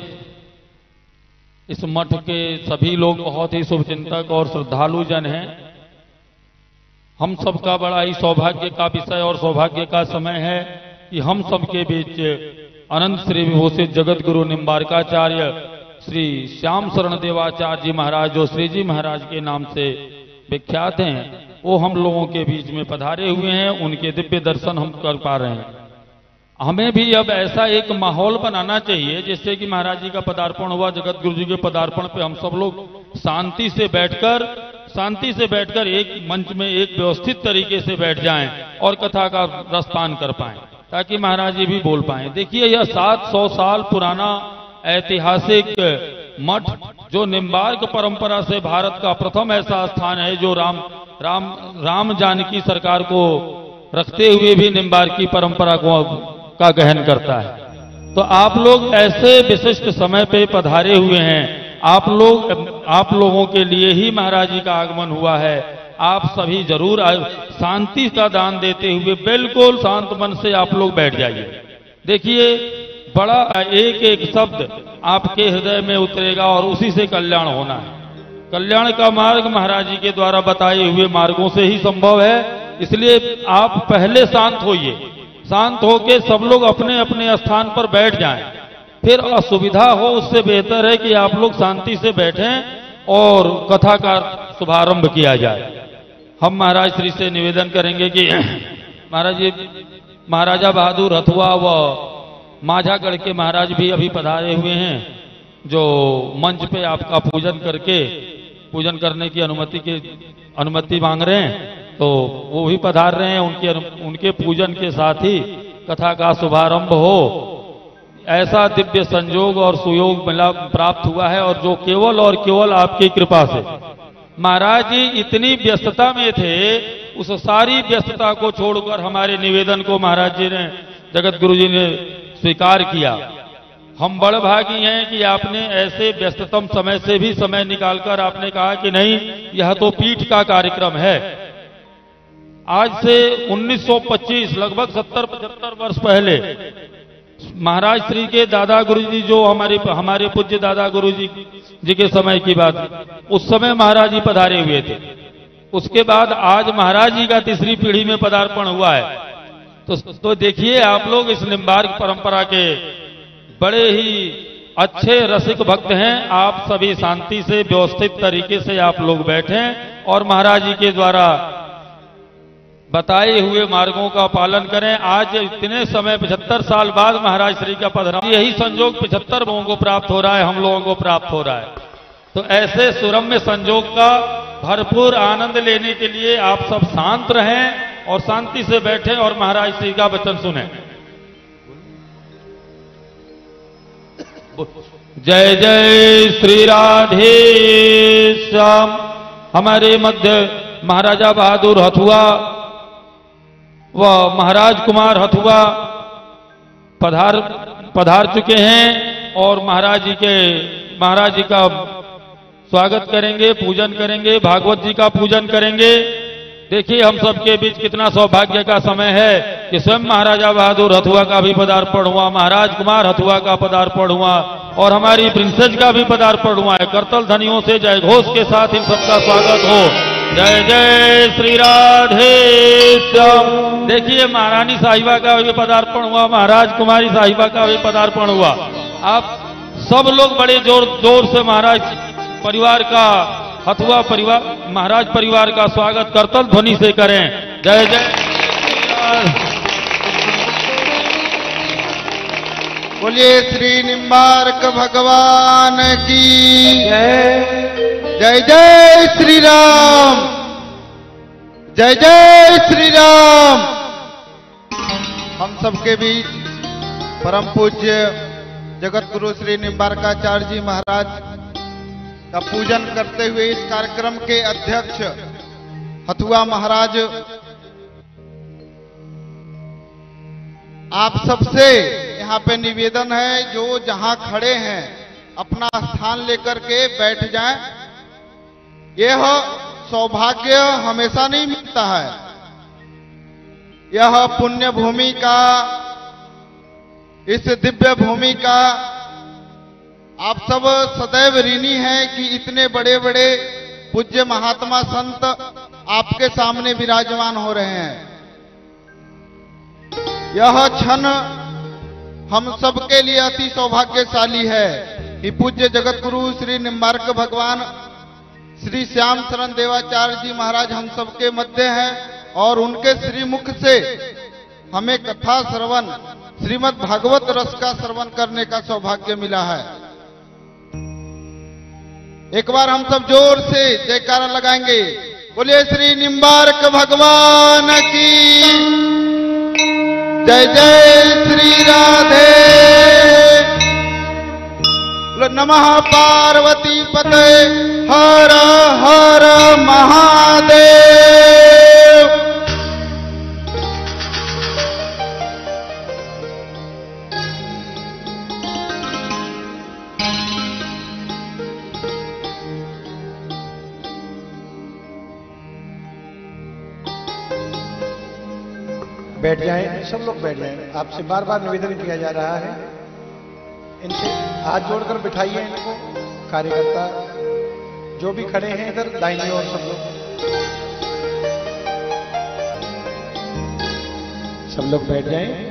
इस मठ के सभी लोग बहुत ही शुभचिंतक और श्रद्धालु जन हैं। हम सबका बड़ा ही सौभाग्य का विषय और सौभाग्य का समय है कि हम सबके बीच अनंत श्री विभूषित जगत गुरु निम्बारकाचार्य श्री श्याम शरण देवाचार्य जी महाराज, जो श्री जी महाराज के नाम से विख्यात हैं, वो हम लोगों के बीच में पधारे हुए हैं। उनके दिव्य दर्शन हम कर पा रहे हैं। हमें भी अब ऐसा एक माहौल बनाना चाहिए जिससे कि महाराज जी का पदार्पण हुआ, जगत गुरु जी के पदार्पण पे हम सब लोग शांति से बैठकर एक मंच में एक व्यवस्थित तरीके से बैठ जाएं और कथा का रसपान कर पाएं, ताकि महाराज जी भी बोल पाएं। देखिए, यह 700 साल पुराना ऐतिहासिक मठ जो निम्बार्क परंपरा से भारत का प्रथम ऐसा स्थान है जो राम जानकी सरकार को रखते हुए भी निम्बार्की परंपरा का गहन करता है। तो आप लोग ऐसे विशिष्ट समय पे पधारे हुए हैं। आप लोगों के लिए ही महाराज जी का आगमन हुआ है। आप सभी जरूर शांति का दान देते हुए बिल्कुल शांत मन से आप लोग बैठ जाइए। देखिए, बड़ा एक एक शब्द आपके हृदय में उतरेगा और उसी से कल्याण होना है। कल्याण का मार्ग महाराज जी के द्वारा बताए हुए मार्गों से ही संभव है। इसलिए आप पहले शांत होइए। शांत होके सब लोग अपने अपने स्थान पर बैठ जाएं। फिर असुविधा हो उससे बेहतर है कि आप लोग शांति से बैठें और कथा का शुभारंभ किया जाए। हम महाराज श्री से निवेदन करेंगे कि महाराज जी, महाराजा बहादुर हथुआ व माझागढ़ के महाराज भी अभी पधारे हुए हैं, जो मंच पे आपका पूजन करने की अनुमति मांग रहे हैं। तो वो भी पधार रहे हैं। उनके पूजन के साथ ही कथा का शुभारंभ हो, ऐसा दिव्य संयोग और सुयोग मिला प्राप्त हुआ है, और जो केवल और केवल आपकी कृपा से। महाराज जी इतनी व्यस्तता में थे, उस सारी व्यस्तता को छोड़कर हमारे निवेदन को महाराज जी ने, जगत गुरु जी ने स्वीकार किया। हम बड़ भागी हैं कि आपने ऐसे व्यस्ततम समय से भी समय निकालकर आपने कहा कि नहीं, यह तो पीठ का कार्यक्रम है। आज से 1925 लगभग 70-75 वर्ष पहले महाराज श्री के दादा गुरु जी, जो हमारे पूज्य दादा गुरु जी के समय की बात, उस समय महाराज जी पधारे हुए थे। उसके बाद आज महाराज जी का तीसरी पीढ़ी में पदार्पण हुआ है। तो देखिए, आप लोग इस निम्बार्क परंपरा के बड़े ही अच्छे रसिक भक्त हैं। आप सभी शांति से व्यवस्थित तरीके से आप लोग बैठें और महाराज जी के द्वारा बताए हुए मार्गों का पालन करें। आज इतने समय 75 साल बाद महाराज श्री का पधराव, यही संयोग 75 लोगों को प्राप्त हो रहा है, हम लोगों को प्राप्त हो रहा है। तो ऐसे सुरम्य संयोग का भरपूर आनंद लेने के लिए आप सब शांत रहें और शांति से बैठें और महाराज श्री का वचन सुनें। जय जय श्री राधे श्याम। हमारे मध्य महाराजा बहादुर हथुआ व महाराज कुमार हथुआ पधार चुके हैं और महाराज जी का स्वागत करेंगे, पूजन करेंगे, भागवत जी का पूजन करेंगे। देखिए, हम सबके बीच कितना सौभाग्य का समय है कि स्वयं महाराजा बहादुर हथुआ का भी पदार्पण हुआ, महाराज कुमार हथुआ का पदार्पण हुआ और हमारी प्रिंसेस का भी पदार्पण हुआ है। करतल ध्वनियों से जय घोष के साथ इन सबका स्वागत हो। जय जय श्री राधे श्याम। देखिए, महारानी साहिबा का भी पदार्पण हुआ, महाराज कुमारी साहिबा का भी पदार्पण हुआ। आप सब लोग बड़े जोर से महाराज परिवार का, हथुआ परिवार, महाराज परिवार का स्वागत करतल ध्वनि से करें। जय जय। बोलिए श्री निम्बार्क भगवान की जय। जय जय श्री राम। जय जय श्री राम। हम सबके बीच परम पूज्य जगत गुरु श्री निम्बार्काचार्य जी महाराज का पूजन करते हुए इस कार्यक्रम के अध्यक्ष हथुआ महाराज, आप सबसे यहाँ पे निवेदन है, जो जहाँ खड़े हैं अपना स्थान लेकर के बैठ जाएं। यह सौभाग्य हमेशा नहीं मिलता है। यह पुण्य भूमि का, इस दिव्य भूमि का आप सब सदैव ऋणी हैं कि इतने बड़े बड़े पूज्य महात्मा संत आपके सामने विराजमान हो रहे हैं। यह क्षण हम सबके लिए अति सौभाग्यशाली है कि पूज्य जगत गुरु श्री निम्बार्क भगवान श्री श्याम शरण देवाचार्य जी महाराज हम सबके मध्य हैं और उनके श्रीमुख से हमें कथा श्रवण, श्रीमद् भागवत रस का श्रवण करने का सौभाग्य मिला है। एक बार हम सब जोर से जयकारा लगाएंगे। बोलिए श्री निम्बार्क भगवान की जय। जय श्री राधे। नमः पार्वती पार्वती पते हर हर महादेव। बैठ जाएं, सब लोग बैठ जाएं। आपसे बार बार निवेदन किया जा रहा है, इनसे हाथ जोड़कर बिठाइए इनको। कार्यकर्ता जो भी खड़े हैं इधर दाहिनी ओर सब लोग बैठ जाएं।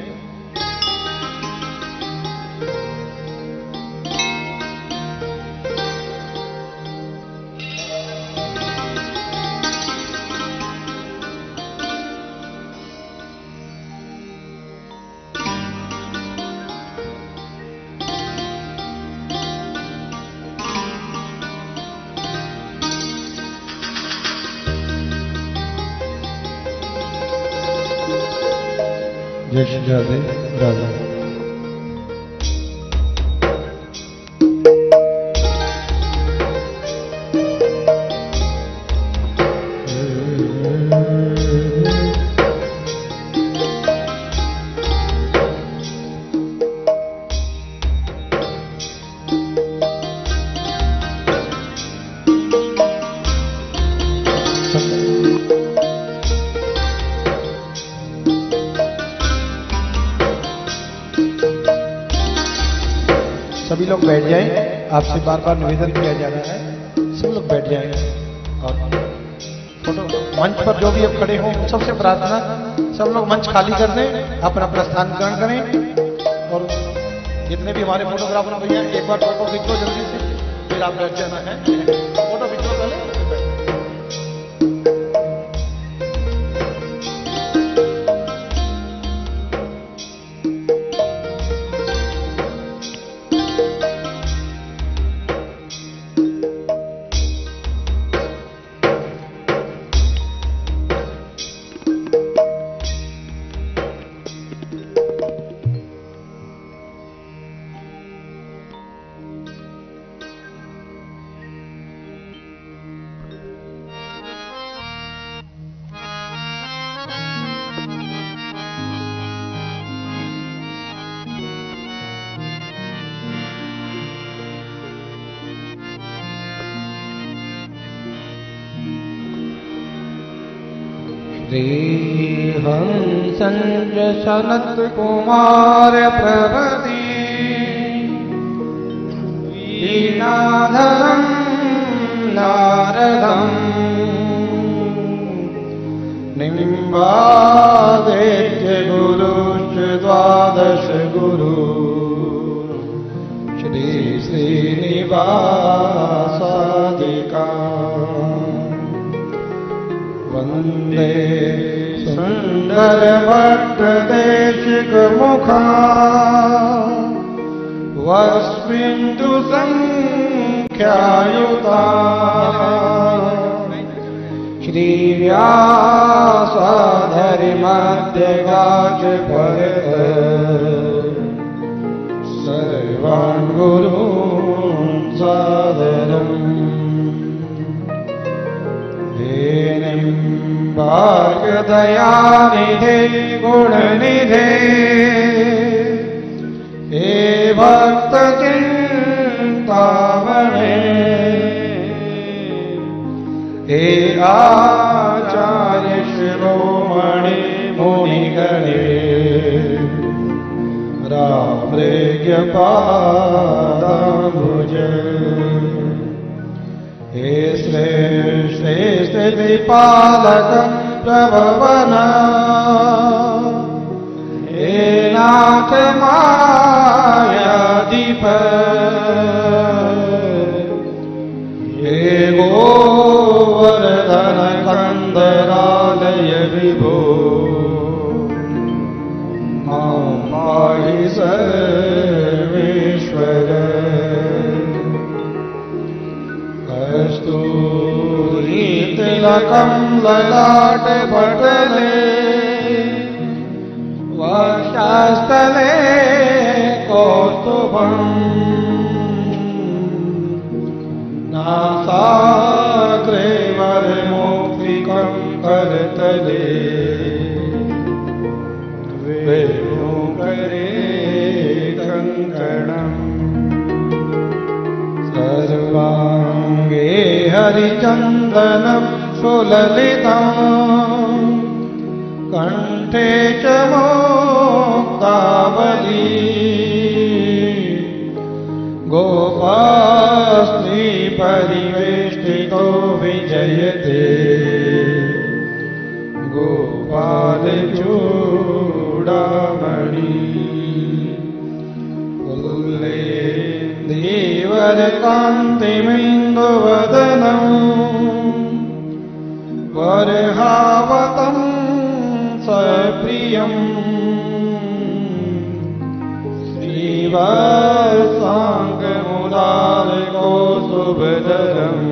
जय श्री राधे राधा। सभी लोग बैठ जाएं। आपसे बार बार निवेदन किया जा रहा है, सब लोग बैठ जाएं। और फोटो मंच पर जो भी अब खड़े हों, सबसे प्रार्थना सब लोग मंच खाली कर दें, अपना अपना स्थान ग्रहण करें। और जितने भी हमारे फोटोग्राफर भैया, एक बार फोटो खींचो जल्दी से, फिर आप बैठ जाना है। फोटो खींचो पहले। हंसंज सनत कुमार प्रभृति वीणाधरं नारदं निम्बादेत्य गुरुश्च द्वादश गुरु श्री श्रीनिवासादिका वंदे सुंदर भक्त देशिक मुखा वस्मिन्दु संख्यायुता श्री व्यासाधरि मध्य गाज भरत सर्वान् गुरून् सादरम् भाग्यदयानिधे गुणनिधे हे भक्त चिंतामणे हे आचार्य शिरोमणि मुनिगणे रामृग्यपादाम्बुज हे श्रेष्ठ पालकं प्रभवन हे नाथ मायादीप हे गोवर्धन कंदरालय विभो मां पाहि सर्वेश्वर कस्तूरी तिलकं ललाट पटले वक्षस्थले कौस्तुभम् करतले वेणुकरे कङ्कणम् सर्वाङ्गे हरिचन्दनं सुललितम् कण्ठे च मुक्तावली गोपास्त्री परिवेष्टितो विजयते गोपालचूडामणि धीवरकान्तिमिन्दुवदनम् वरहावतं सप्रियम् श्रीवत्साङ्गमुदारकौस्तुभधरम्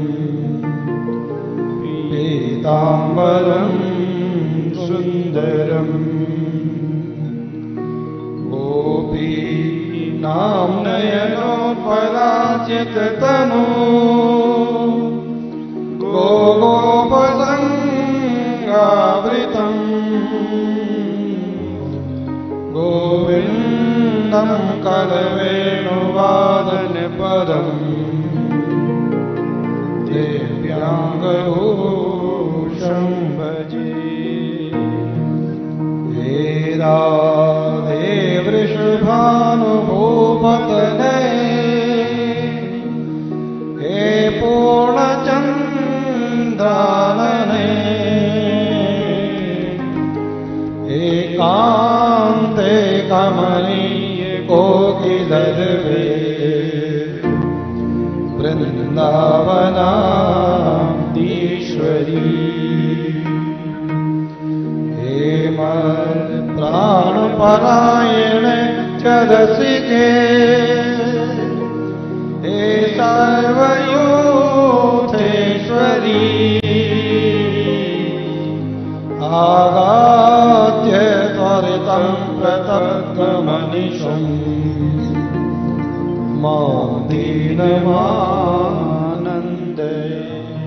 पीताम्बरं सुन्दरम् गोपीनां नयनोत्पलाचिततनु गोगोपसङ्गावृतम् गोविन्दं करवेणुवादनपदम् दिव्याङ्गभूषं भजे हे राधे वृषभानुभूपतनये हे पूर्णचन्द्रानने एकान्ते कमनीय कोकिलर्वे वृन्दावनाधीश्वरी हे प्राणपरायण च रसिके हे सर्वयूथेश्वरी आगाद्य त्वरितं प्रतप्तमनिशम् मां दीनमानन्दय।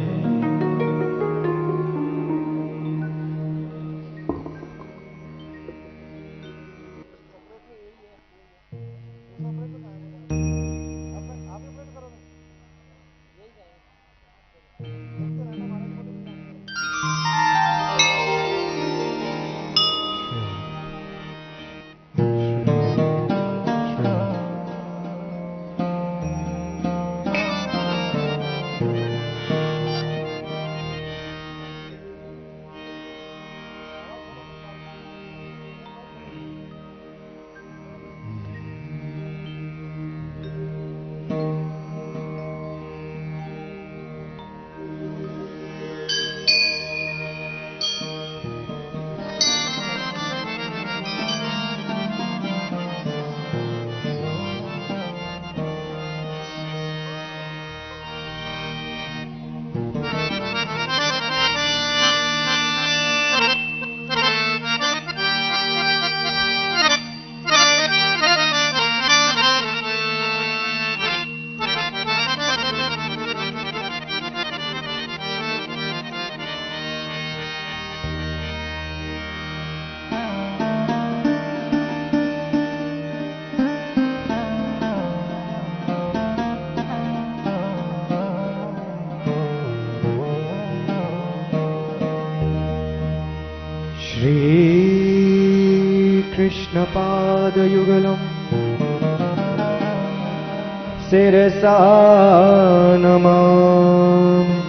कृष्णपादयुगलम् शिरसा नमामि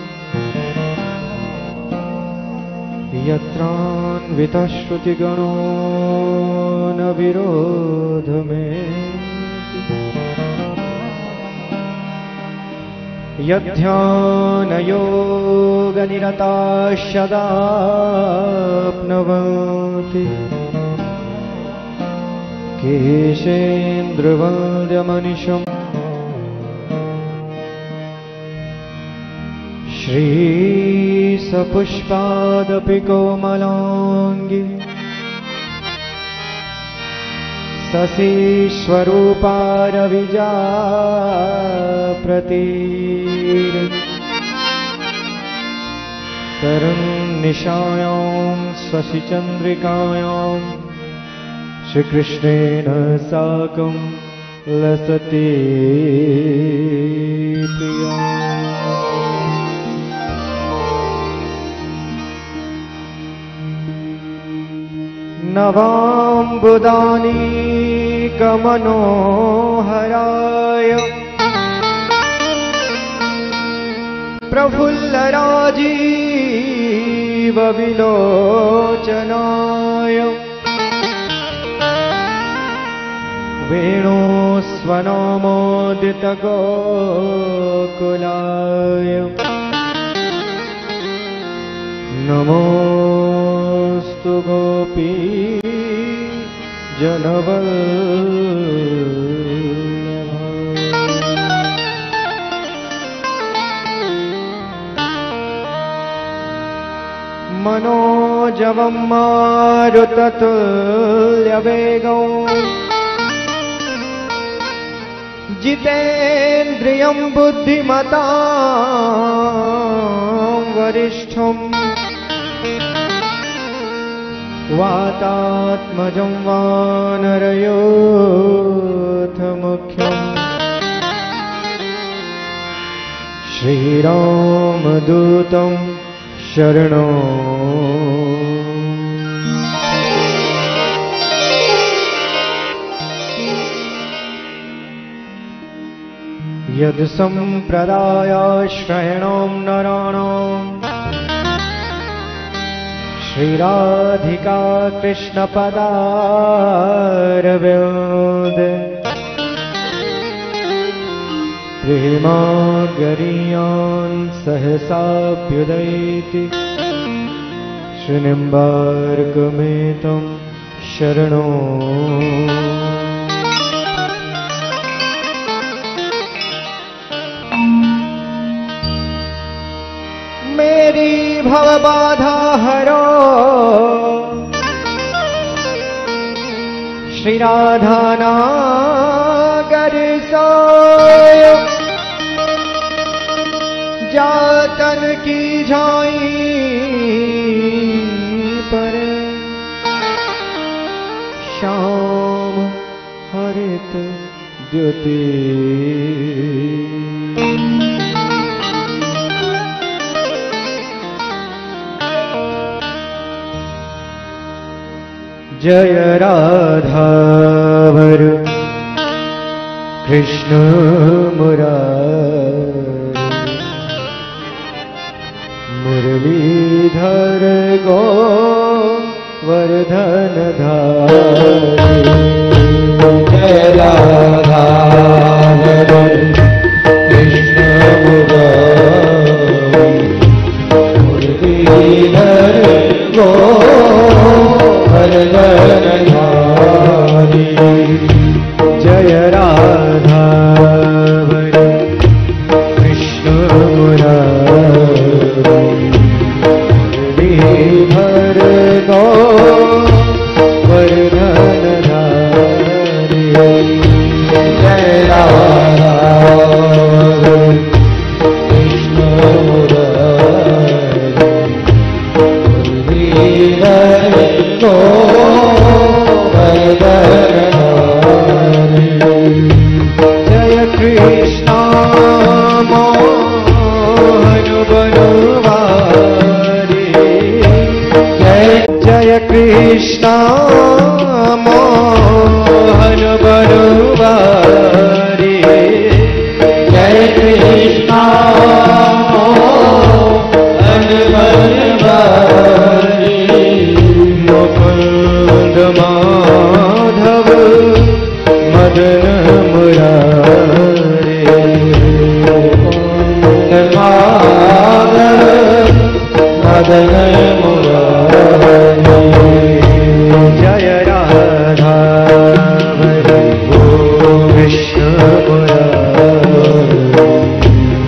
यत्रान्वितश्रुतिगणो न विरोधमे यध्यानयोगनिरताश्चदाप्नवन्ति केशेन्द्रवन्द्यमनिशम् श्रीसपुष्पादपि कोमलाङ्गी शशिस्वरूपारविजाप्रतीर तरङ्ग निशायां शशिचन्द्रिकायां श्रीकृष्णेन साकं लसते प्रिया। नवाम्बुदानि कमनोहराय प्रफुल्लराजीव विलोचनाय वेणुस्वनमोदितगोकुलाय नमोस्तु गोपी जनवल्लभ। मनोजवं मारुततुल्यवेगं जितेन्द्रियं बुद्धिमतां वरिष्ठम् वातात्मजं वानरयोथमुख्यम् श्रीरामदूतं शरणो यद् सम्प्रदायाश्रयणां नराणां श्रीराधिका कृष्णपदारविन्द प्रेमागरीयान् सहसाभ्युदयति श्रीनिम्बार्कमेतं शरणो। मेरी भवबाधा हरो श्री राधा नागर सोय जातन की झाई पर श्याम हरित द्युति। जय राधावर कृष्ण मुरारी मुरलीधर गोवर्धन धारी। जय राधावर कृष्ण मुरारी मुरलीधर गोवर्धनधारी। जय राधावर कृष्ण मुरारी मुरलीधर गोवर्धनधारी। जय राधावर कृष्ण मुरारी जय कृष्ण मोहन बनवारी। जय कृष्ण मोहन बनवारी। जय कृष्ण मोहन बनवारी। मुकुंद माधव मदन मुरारी। माधव मदन मुरारी। जय राधा कृष्ण मुरारी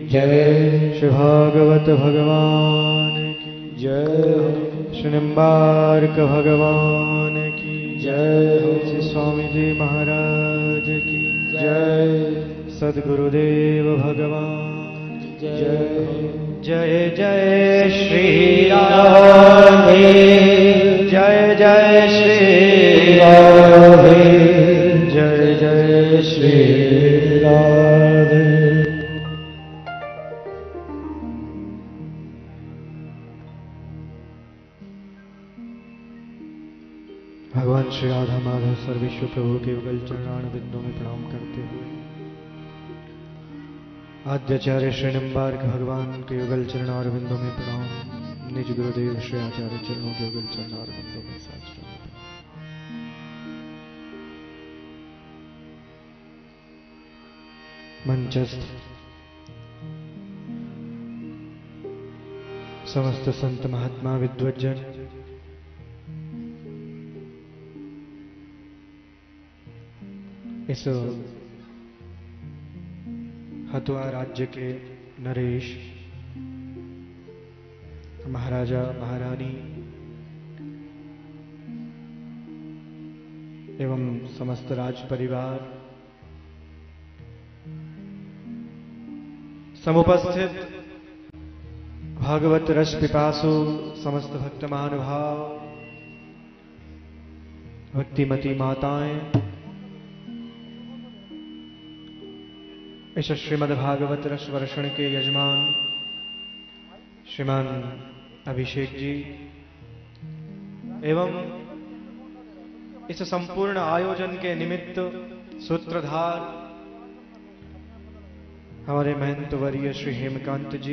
जय। श्री भागवत भगवान की जय। श्री निम्बार्क भगवान की जय। श्री स्वामी जी महाराज की जय। सद्गुरुदेव भगवान की जय। जय जय श्री राधे, जय जय श्री राधे, जय जय श्री राधे। भगवान श्री राधा माधव सर्वेश्वर प्रभु के युगल चरणारविंदों बिंदों में प्रणाम करते हुए आद्याचार्य श्री निम्बार्क भगवान के युगल चरणारविंदों बिंदों में प्रणाम। निज गुरुदेव श्री आचार्य चरणों के युगल चरणारविंदों बिंदों में साष्टांग मंचस्थ समस्त संत महात्मा विद्वज्जन, इस हथुआ राज्य के नरेश, महाराजा महारानी एवं समस्त राज परिवार, समुपस्थित भागवत रस पिपासु समस्त भक्त महानुभाव, भक्तिमती माताएं, इस श्रीमद् भागवत रस वर्षण के यजमान श्रीमान अभिषेक जी एवं इस संपूर्ण आयोजन के निमित्त सूत्रधार हमारे महंत वर्य श्री हेमकांत जी,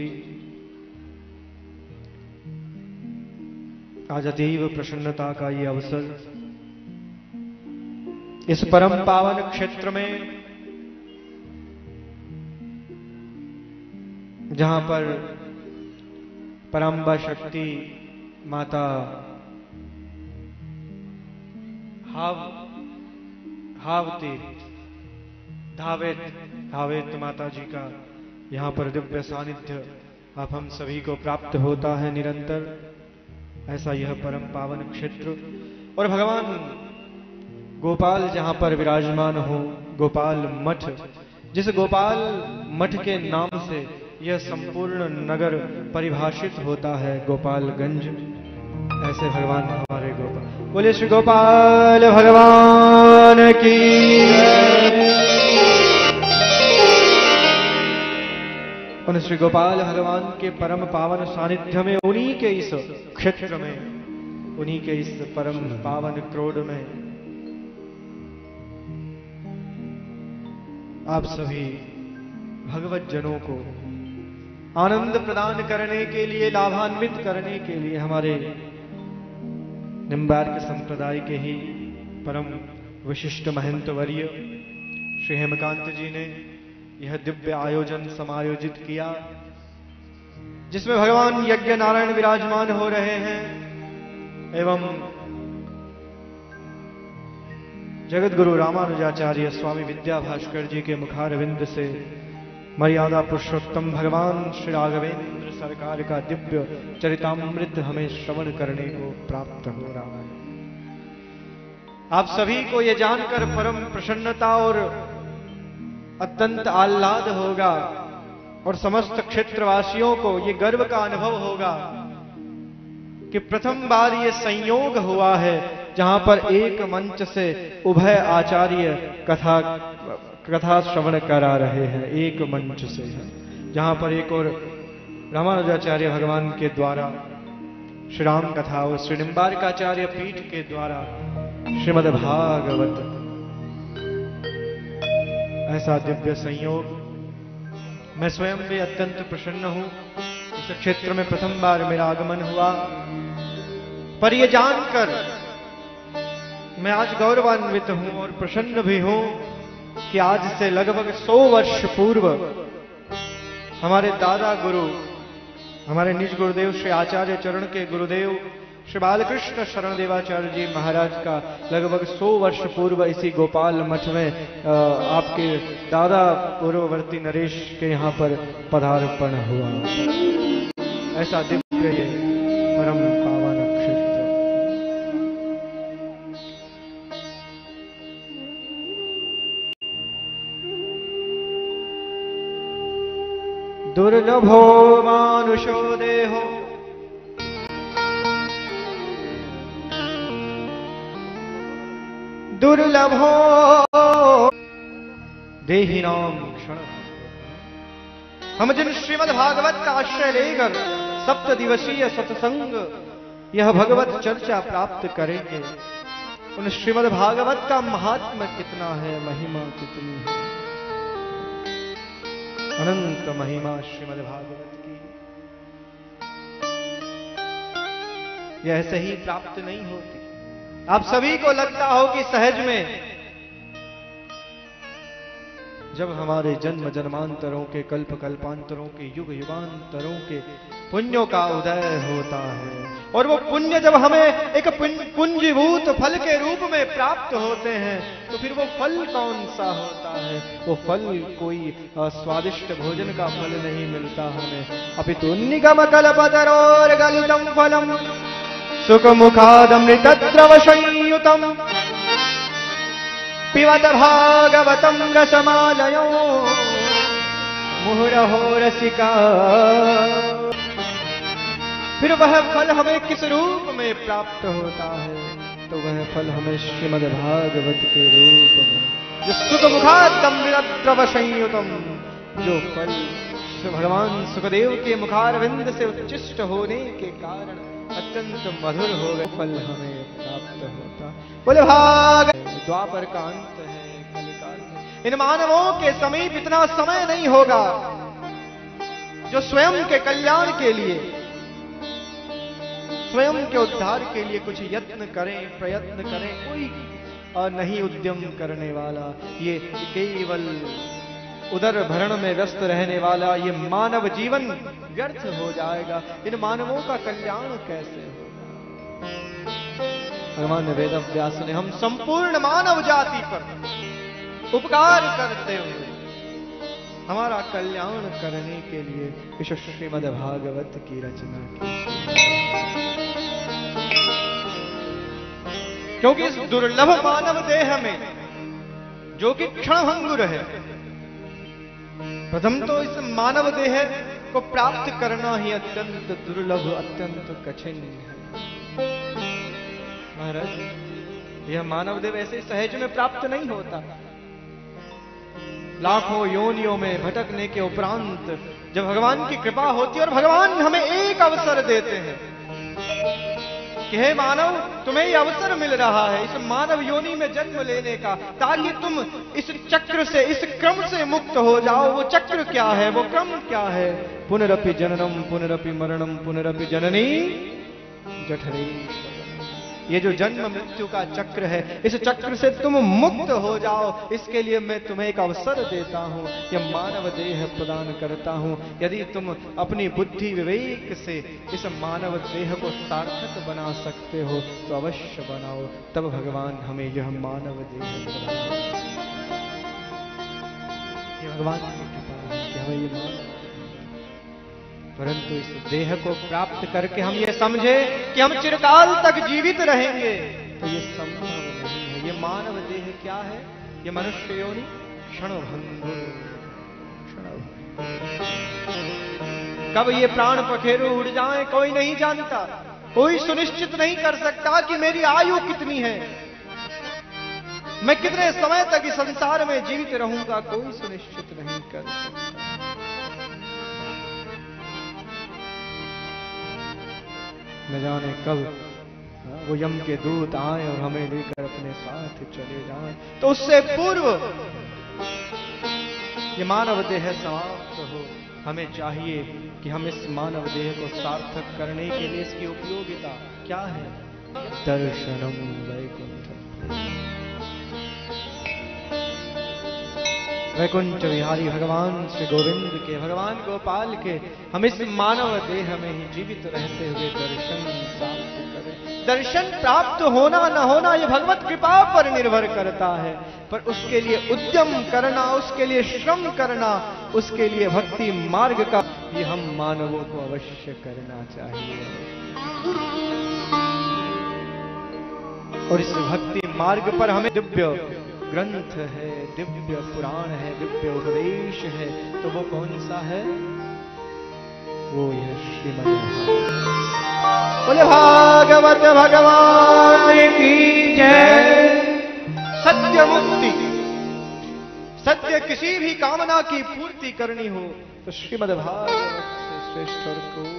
आज अतीव प्रसन्नता का ये अवसर इस परम पावन क्षेत्र में, जहां पर परम्बा शक्ति माता हावती धावेत माता जी का यहाँ पर दिव्य सानिध्य आप हम सभी को प्राप्त होता है निरंतर। ऐसा यह परम पावन क्षेत्र और भगवान गोपाल जहाँ पर विराजमान हो, गोपाल मठ, जिस गोपाल मठ के नाम से यह संपूर्ण नगर परिभाषित होता है, गोपालगंज, ऐसे भगवान हमारे गोपाल। बोले श्री गोपाल भगवान की। उन श्री गोपाल भगवान के परम पावन सानिध्य में, उन्हीं के इस क्षेत्र में, उन्हीं के इस परम पावन क्रोध में आप सभी भगवत जनों को आनंद प्रदान करने के लिए, लाभान्वित करने के लिए हमारे निम्बार्क संप्रदाय के ही परम विशिष्ट महंत वर्य श्री हेमकांत जी ने यह दिव्य आयोजन समायोजित किया, जिसमें भगवान यज्ञ नारायण विराजमान हो रहे हैं एवं जगत गुरु रामानुजाचार्य स्वामी विद्या भास्कर जी के मुखारविंद से मर्यादा पुरुषोत्तम भगवान श्री राघवेंद्र सरकार का दिव्य चरितामृत हमें श्रवण करने को प्राप्त हो रहा है। आप सभी को यह जानकर परम प्रसन्नता और अत्यंत आह्लाद होगा और समस्त क्षेत्रवासियों को यह गर्व का अनुभव होगा कि प्रथम बार ये संयोग हुआ है जहां पर एक मंच से उभय आचार्य कथा श्रवण करा रहे हैं। एक मंच से जहां पर एक और रामानुजाचार्य भगवान के द्वारा श्री राम कथा और श्री निम्बार्काचार्य पीठ के द्वारा श्रीमद् भागवत, ऐसा दिव्य संयोग। मैं स्वयं भी अत्यंत प्रसन्न हूं। इस क्षेत्र में प्रथम बार मेरा आगमन हुआ, पर यह जानकर मैं आज गौरवान्वित हूं और प्रसन्न भी हूं कि आज से लगभग 100 वर्ष पूर्व हमारे दादा गुरु, हमारे निज गुरुदेव श्री आचार्य चरण के गुरुदेव श्री बालकृष्ण शरण देवाचार्य जी महाराज का लगभग 100 वर्ष पूर्व इसी गोपाल मठ में आपके दादा पूर्ववर्ती नरेश के यहाँ पर पदार्पण हुआ। ऐसा दिव्य ये परम पावन क्षेत्र। दुर्लभो मानुषो देहो दुर्लभो देहिनाम क्षण। हम जिन श्रीमद् भागवत का आश्रय लेकर 7 दिवसीय सत्संग यह भगवत चर्चा प्राप्त करेंगे, उन श्रीमद् भागवत का महात्म्य कितना है, महिमा कितनी है, अनंत महिमा श्रीमद् भागवत की। यह ऐसे ही प्राप्त नहीं होती। आप सभी को लगता हो कि सहज में जब हमारे जन्म जन्मांतरों के कल्प कल्पांतरों के युग युगांतरों के पुण्यों का उदय होता है, और वो पुण्य जब हमें एक पुंजीभूत फल के रूप में प्राप्त होते हैं, तो फिर वो फल कौन सा होता है? वो फल कोई स्वादिष्ट भोजन का फल नहीं मिलता हमें। अपितु निगम कल्पतरोर गलितम फलम सुख मुखादमृतद्रव संयुतम पिबत भागवतम रसमालयो मुहुरहो रसिका। फिर वह फल हमें किस रूप में प्राप्त होता है? तो वह फल हमें श्रीमद् भागवत के रूप में, जो सुख मुखादमृतद्रव संयुतम, जो फल भगवान सुखदेव के मुखारविंद से उच्चिष्ट होने के कारण अत्यंत मधुर हो गए फल हमें प्राप्त होता। बोले भाग द्वापर का अंत है, कलिकाल में इन मानवों के समीप इतना समय नहीं होगा जो स्वयं के कल्याण के लिए, स्वयं के उद्धार के लिए कुछ यत्न करें, प्रयत्न करें। कोई नहीं उद्यम करने वाला, ये केवल उदर भरण में व्यस्त रहने वाला ये मानव जीवन व्यर्थ हो जाएगा। इन मानवों का कल्याण कैसे होगा? भगवान वेद व्यास ने हम संपूर्ण मानव जाति पर उपकार करते हुए हमारा कल्याण करने के लिए इस श्रीमद् भागवत की रचना की। क्योंकि इस दुर्लभ मानव देह में, जो कि क्षणभंगुर है, प्रथम तो इस मानव देह को प्राप्त करना ही अत्यंत दुर्लभ, अत्यंत कठिन है। महाराज, यह मानव देह ऐसे सहज में प्राप्त नहीं होता। लाखों योनियों में भटकने के उपरांत जब भगवान की कृपा होती है और भगवान हमें एक अवसर देते हैं कि हे मानव, तुम्हें यह अवसर मिल रहा है इस मानव योनि में जन्म लेने का, ताकि तुम इस चक्र से, इस क्रम से मुक्त हो जाओ। वो चक्र क्या है, वो क्रम क्या है? पुनरपि जननम पुनरपि मरणम पुनरपि जननी जठरे। ये जो जन्म मृत्यु का चक्र है, इस चक्र से तुम मुक्त हो जाओ, इसके लिए मैं तुम्हें एक अवसर देता हूं, यह मानव देह प्रदान करता हूं। यदि तुम अपनी बुद्धि विवेक से इस मानव देह को सार्थक बना सकते हो तो अवश्य बनाओ, तब भगवान हमें यह मानव देह प्रदान। ये भगवान की कृपा है कि हमें ये मानव, परंतु इस देह को प्राप्त करके हम ये समझे कि हम चिरकाल तक जीवित रहेंगे, तो ये संभव नहीं है। ये मानव देह क्या है? ये मनुष्य योनि क्षणभंगुर। कब ये प्राण पखेरु उड़ जाए कोई नहीं जानता, कोई सुनिश्चित नहीं कर सकता कि मेरी आयु कितनी है, मैं कितने समय तक इस संसार में जीवित रहूंगा, कोई सुनिश्चित नहीं कर सकता। न जाने कब वो यम के दूत आए और हमें लेकर अपने साथ चले जाएं, तो उससे पूर्व ये मानव देह समाप्त हो। हमें चाहिए कि हम इस मानव देह को सार्थक करने के लिए इसकी उपयोगिता क्या है? दर्शनम वैकुंठ। वैकुंठ विहारी भगवान श्री गोविंद के, भगवान गोपाल के हम इस मानव देह में ही जीवित रहते हुए दर्शन प्राप्त करें। दर्शन प्राप्त होना न होना ये भगवत कृपा पर निर्भर करता है, पर उसके लिए उद्यम करना, उसके लिए श्रम करना, उसके लिए भक्ति मार्ग का ये हम मानवों को अवश्य करना चाहिए। और इस भक्ति मार्ग पर हमें दिव्य ग्रंथ है, दिव्य पुराण है, दिव्य उपदेश है, तो वो कौन सा है? वो यह श्रीमद् भागवत। बोले भागवत भगवान की जय। सत्य मुक्ति, सत्य किसी भी कामना की पूर्ति करनी हो तो श्रीमद् भागवत से श्रेष्ठ और कोई,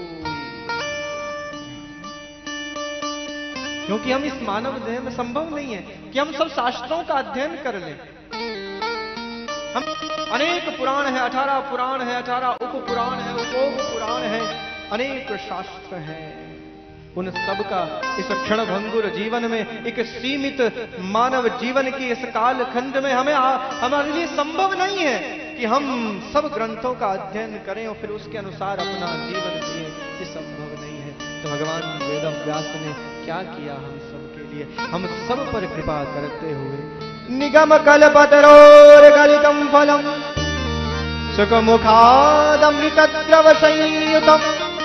क्योंकि हम इस मानव देह में संभव नहीं है कि हम सब शास्त्रों का अध्ययन कर लें। हम अनेक पुराण है, 18 पुराण है, 18 उप पुराण है, उपोप पुराण है, अनेक शास्त्र हैं। उन सब का इस क्षण भंगुर जीवन में, एक सीमित मानव जीवन की इस काल खंड में हमारे लिए संभव नहीं है कि हम सब ग्रंथों का अध्ययन करें और फिर उसके अनुसार अपना जीवन जिए। ये संभव नहीं है। तो भगवान वेद व्यास ने क्या किया हम सब के लिए, हम सब पर कृपा करते हुए निगम कल्पतरोर गलितम फलम सुखमुखादमृत द्रव संयुतम,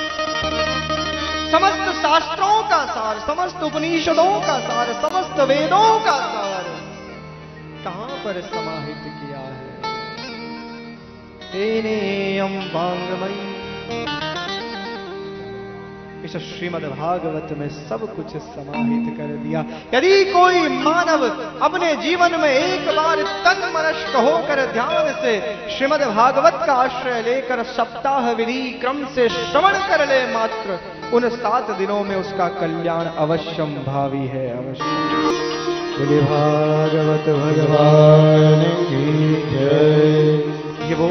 समस्त शास्त्रों का सार, समस्त उपनिषदों का सार, समस्त वेदों का सार कहां पर समाहित किया है? तेनेयम वांगमयी, इस श्रीमद् भागवत में सब कुछ समाहित कर दिया। यदि कोई मानव अपने जीवन में एक बार तन मनस्क होकर ध्यान से श्रीमद् भागवत का आश्रय लेकर सप्ताह विधि क्रम से श्रवण कर ले, मात्र उन 7 दिनों में उसका कल्याण अवश्यम भावी है। अवश्य। बोले भागवत भगवान की जय। ये वो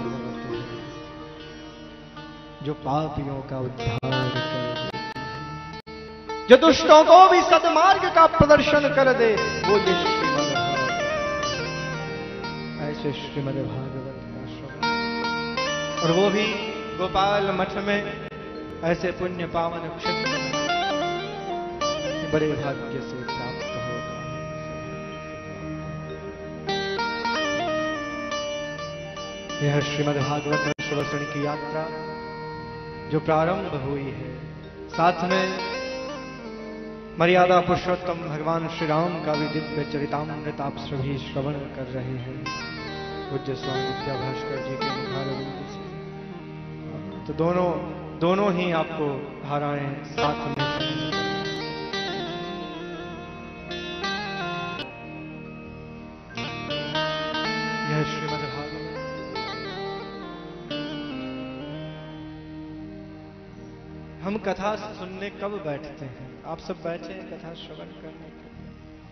जो पापियों का उद्धार कर दे, जो दुष्टों को भी सद्मार्ग का प्रदर्शन कर दे, वो ये श्रीमद् भागवत। ऐसे श्रीमद् भागवत का श्रवण, और वो भी गोपाल मठ में, ऐसे पुण्य पावन क्षेत्र में बड़े भाग्य से प्राप्त होगा। यह श्रीमद् भागवत श्रवण की यात्रा जो प्रारंभ हुई है, साथ में मर्यादा पुरुषोत्तम भगवान श्री राम का भी दिव्य चरितामृत आप सभी श्रवण कर रहे हैं पूज्य स्वामी विद्या भास्कर जी के मुखारविंद से। तो दोनों ही आपको धाराएं साथ में यह श्रीमद् भागवत। हम कथा सुनने कब बैठते हैं? आप सब बैठे हैं कथा श्रवण करने के लिए।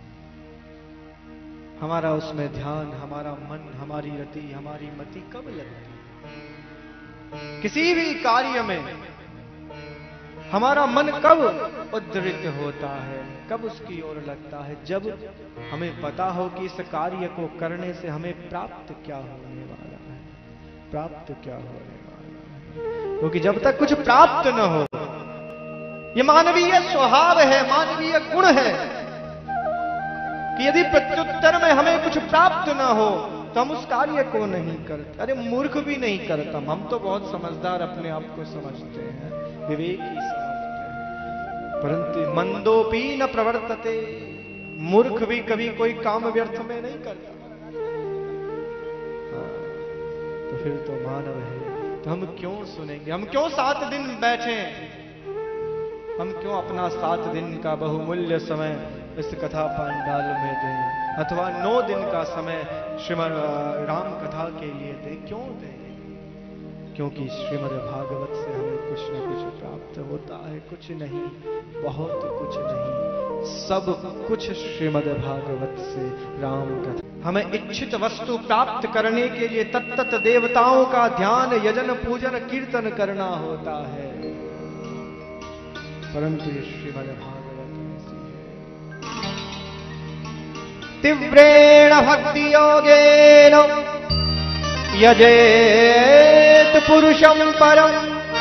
हमारा उसमें ध्यान, हमारा मन, हमारी रति, हमारी मति कब लगती है? किसी भी कार्य में हमारा मन कब उद्धृत होता है, कब उसकी ओर लगता है? जब हमें पता हो कि इस कार्य को करने से हमें प्राप्त क्या होने वाला है, प्राप्त क्या होने वाला है। क्योंकि जब तक कुछ प्राप्त न हो, ये मानवीय स्वभाव है, मानवीय गुण है कि यदि प्रत्युत्तर में हमें कुछ प्राप्त न हो तो हम उस कार्य को नहीं करते। अरे मूर्ख भी नहीं करता, हम तो बहुत समझदार अपने आप को समझते हैं, विवेकी समझते हैं, परंतु मंदोपी न प्रवर्तते, मूर्ख भी कभी कोई काम व्यर्थ में नहीं करता। तो फिर तो मानव है, तो हम क्यों सुनेंगे? हम क्यों 7 दिन बैठे? हम क्यों अपना 7 दिन का बहुमूल्य समय इस कथा पंडाल में दें, अथवा 9 दिन का समय श्रीमद् राम कथा के लिए दें? क्यों दें? क्योंकि श्रीमद् भागवत से हमें कुछ न कुछ प्राप्त होता है। कुछ नहीं, बहुत कुछ नहीं, सब कुछ श्रीमद् भागवत से राम कथा। हमें इच्छित वस्तु प्राप्त करने के लिए तत्त देवताओं का ध्यान, यजन, पूजन, कीर्तन करना होता है, परंतु ये श्रीमद् भागवत ऐसी है। तीव्रेण भक्ति योगेन यजेत पुरुषम परम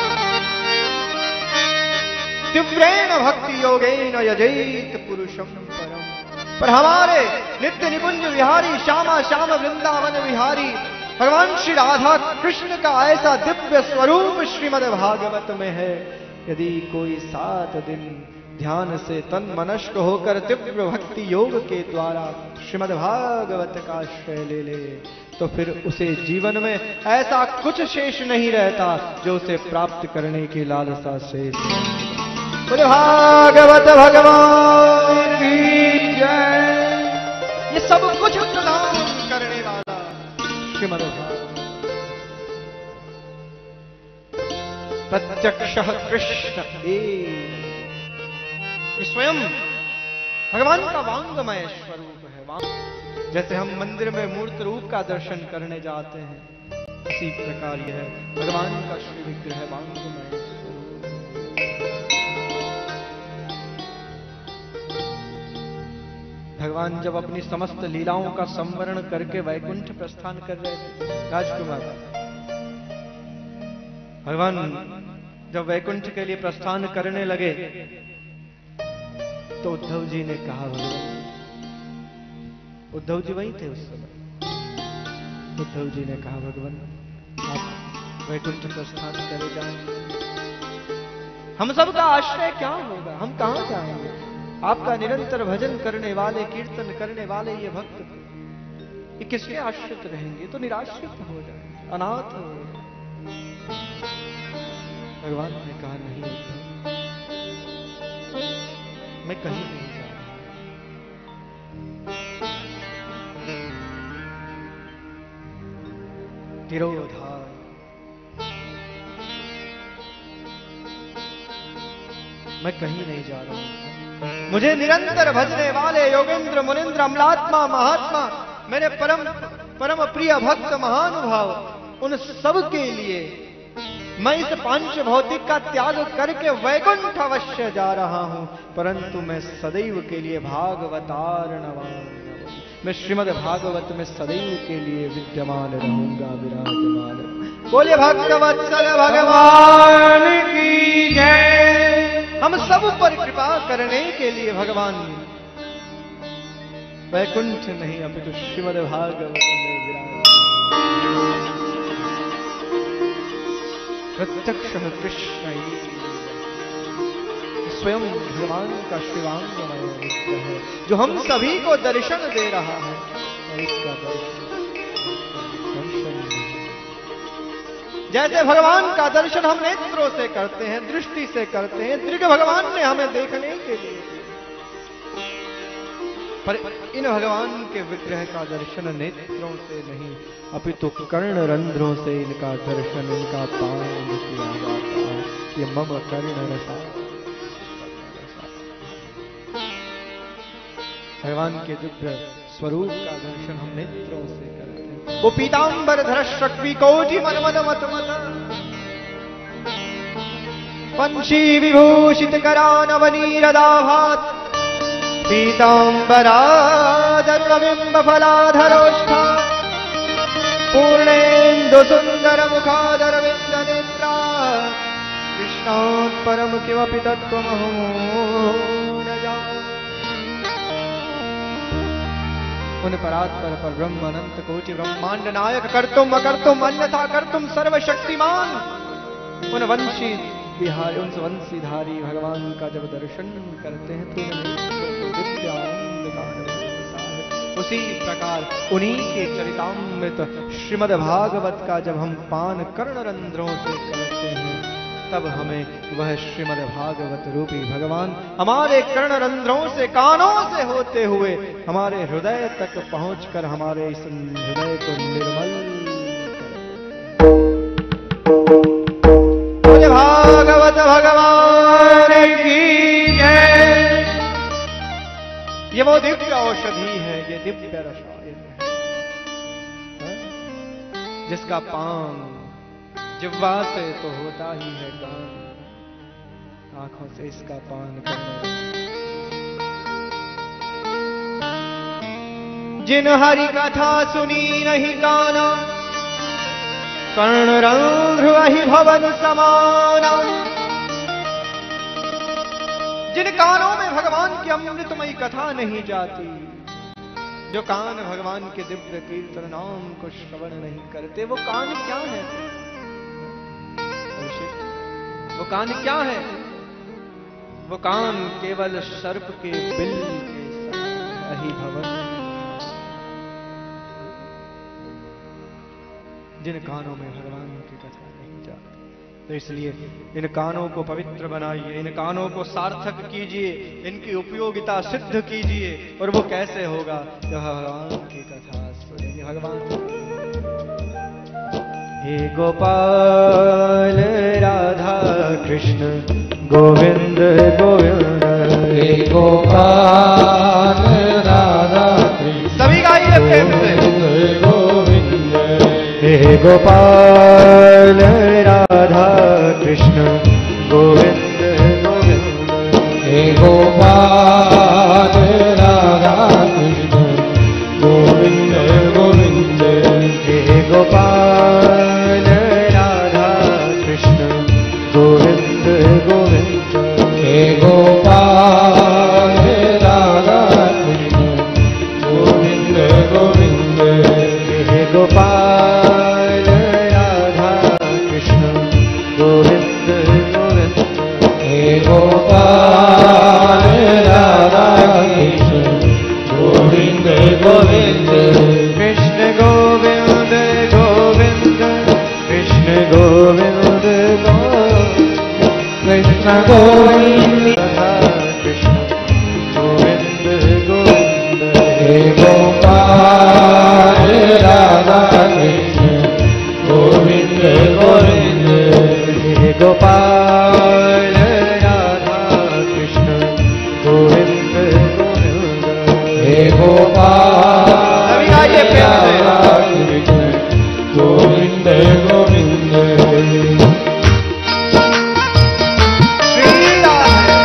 तीव्रेण भक्ति योगेन यजेत पुरुषम परम। पर हमारे नित्य निकुंज विहारी श्यामा श्याम वृंदावन विहारी भगवान श्री राधा कृष्ण का ऐसा दिव्य स्वरूप श्रीमद् भागवत में है। यदि कोई 7 दिन ध्यान से तन मनस्क होकर तीव्र भक्ति योग के द्वारा श्रीमद् भागवत का आश्रय ले ले तो फिर उसे जीवन में ऐसा कुछ शेष नहीं रहता जो उसे प्राप्त करने की लालसा शेष। बोले भागवत भगवान की जय। ये सब कुछ प्रदान करने वाला श्रीमद् भागवत प्रत्यक्ष कृष्ण स्वयं भगवान का वांगमय स्वरूप है। जैसे हम मंदिर में मूर्त रूप का दर्शन करने जाते हैं इसी प्रकार यह भगवान का श्री विग्रह वांगमय स्वरूप। भगवान जब अपनी समस्त लीलाओं का संवरण करके वैकुंठ प्रस्थान कर रहे थे राजकुमार, भगवान जब वैकुंठ के लिए प्रस्थान करने लगे तो उद्धव जी ने कहा, भगवान उद्धव जी वहीं थे उस समय, उद्धव जी ने कहा भगवान आप वैकुंठ प्रस्थान करे जाएंगे, हम सबका आश्रय क्या होगा, हम कहां जाएंगे। आपका निरंतर भजन करने वाले कीर्तन करने वाले ये भक्त ये किसके आश्रित रहेंगे, तो निराश्रित हो जाएंगे, अनाथ हो जाएंगे। भगवान ने कहा नहीं उद्धव, मैं कहीं नहीं जा रहा। तिरोधार मैं कहीं नहीं जा रहा हूं। मुझे निरंतर भजने वाले योगेंद्र मुनिंद्र अमलात्मा महात्मा मेरे परम प्रिय भक्त महानुभाव उन सब के लिए मैं इस पांच भौतिक का त्याग करके वैकुंठ अवश्य जा रहा हूं, परंतु मैं सदैव के लिए भागवतार्णवान, मैं श्रीमद् भागवत में सदैव के लिए विद्यमान रहूंगा, विराजमान। बोलिए भक्तवत्सल भगवान की जय। हम सब पर कृपा करने के लिए भगवान वैकुंठ नहीं अपितु श्रीमद् भागवत में विराजमान। प्रत्यक्ष कृष्ण स्वयं भगवान का शिवांगमय विग्रह है जो हम सभी को दर्शन दे रहा है, और इसका दर्शन जैसे भगवान का दर्शन हम नेत्रों से करते हैं, दृष्टि से करते हैं, दृढ़ भगवान ने हमें देखने के लिए, पर इन भगवान के विग्रह का दर्शन नेत्रों से नहीं अपितु कर्ण रंध्रों से इनका दर्शन, इनका पान किया जाता है। ये मम कर्ण रसा, भगवान के दिव्य स्वरूप का दर्शन हम नेत्रों से करते हैं। वो पीतांबर धर शक्ति कोटि मन मन मत मत पंची विभूषित करा नवनीरदाभात पीतांबरादरविंब फलाधरोष्ठा पूर्णेन्दु सुंदर मुखादरविंद नेत्रा कृष्णात् परम किमपि तत्त्वमहो न जाने। उन परात्पर पर ब्रह्म अनंत कोटि ब्रह्मांड नायक कर्तुम अकर्तुम अन्यथा कर्तुम सर्वशक्तिमान उन वंशी बिहारी, उन वंशीधारी भगवान का जब दर्शन करते हैं तो दिव्य आनंद का अनुभव होता है। उसी प्रकार उन्हीं के चरितामृत श्रीमद् भागवत का जब हम पान कर्ण रंध्रों से करते हैं तब हमें वह श्रीमद् भागवत रूपी भगवान हमारे कर्ण रंध्रों से, कानों से होते हुए हमारे हृदय तक पहुंचकर हमारे इस हृदय को निर्मल भागवत भगवान की जय। ये वो दिव्य औषधि है, ये दिव्य रसायन है जिसका पान जिह्वा से तो होता ही है गान, आंखों से इसका पान करना। जिन हरि कथा सुनी नहीं गाना कर्णरंध्रहि भवन समाना। जिन कानों में भगवान की अमृतमयी कथा नहीं जाती, जो कान भगवान के दिव्य कीर्तन नाम को श्रवण नहीं करते, वो कान क्या है? वो कान क्या है? वो कान केवल सर्प के बिल के सही भवन। जिन कानों में भगवान की कथा नहीं जाती, तो इसलिए इन कानों को पवित्र बनाइए, इन कानों को सार्थक कीजिए, इनकी उपयोगिता सिद्ध कीजिए। और वो कैसे होगा? जब भगवान की कथा सुनेंगे। भगवान हे गोपाल राधा कृष्ण गोविंद गोविंद, हे गोपाल राधा कृष्ण सभी गाइए प्रेम से। गोविंद हे गोपाल राधा कृष्ण गोविंद गोविंद, हे गोपाल राधा कृष्ण गोविंद गोविंद, हे गोपाल राधा कृष्ण गोविंद गोविंद, हे गोपाल राधा कृष्ण गोविंद गोविंद, हे गोपाल राधा कृष्ण गोविंद गोविंद, हे गोपाल राधा कृष्ण गोविंद गोविंद, कृष्ण गोविंद गोविंद, कृष्ण गोविंद गोविंद, कृष्ण गोविंद राधा कृष्ण गोविंद गोविंद, हे गोपाल राधा कृष्ण गोविंद गोविंद, हे गोपाल राधा कृष्ण गोविंद गोविंद, हे गोपाल सभी गाइए प्रेम से। राधा कृष्ण गोविंद गोविंद, श्री राधे।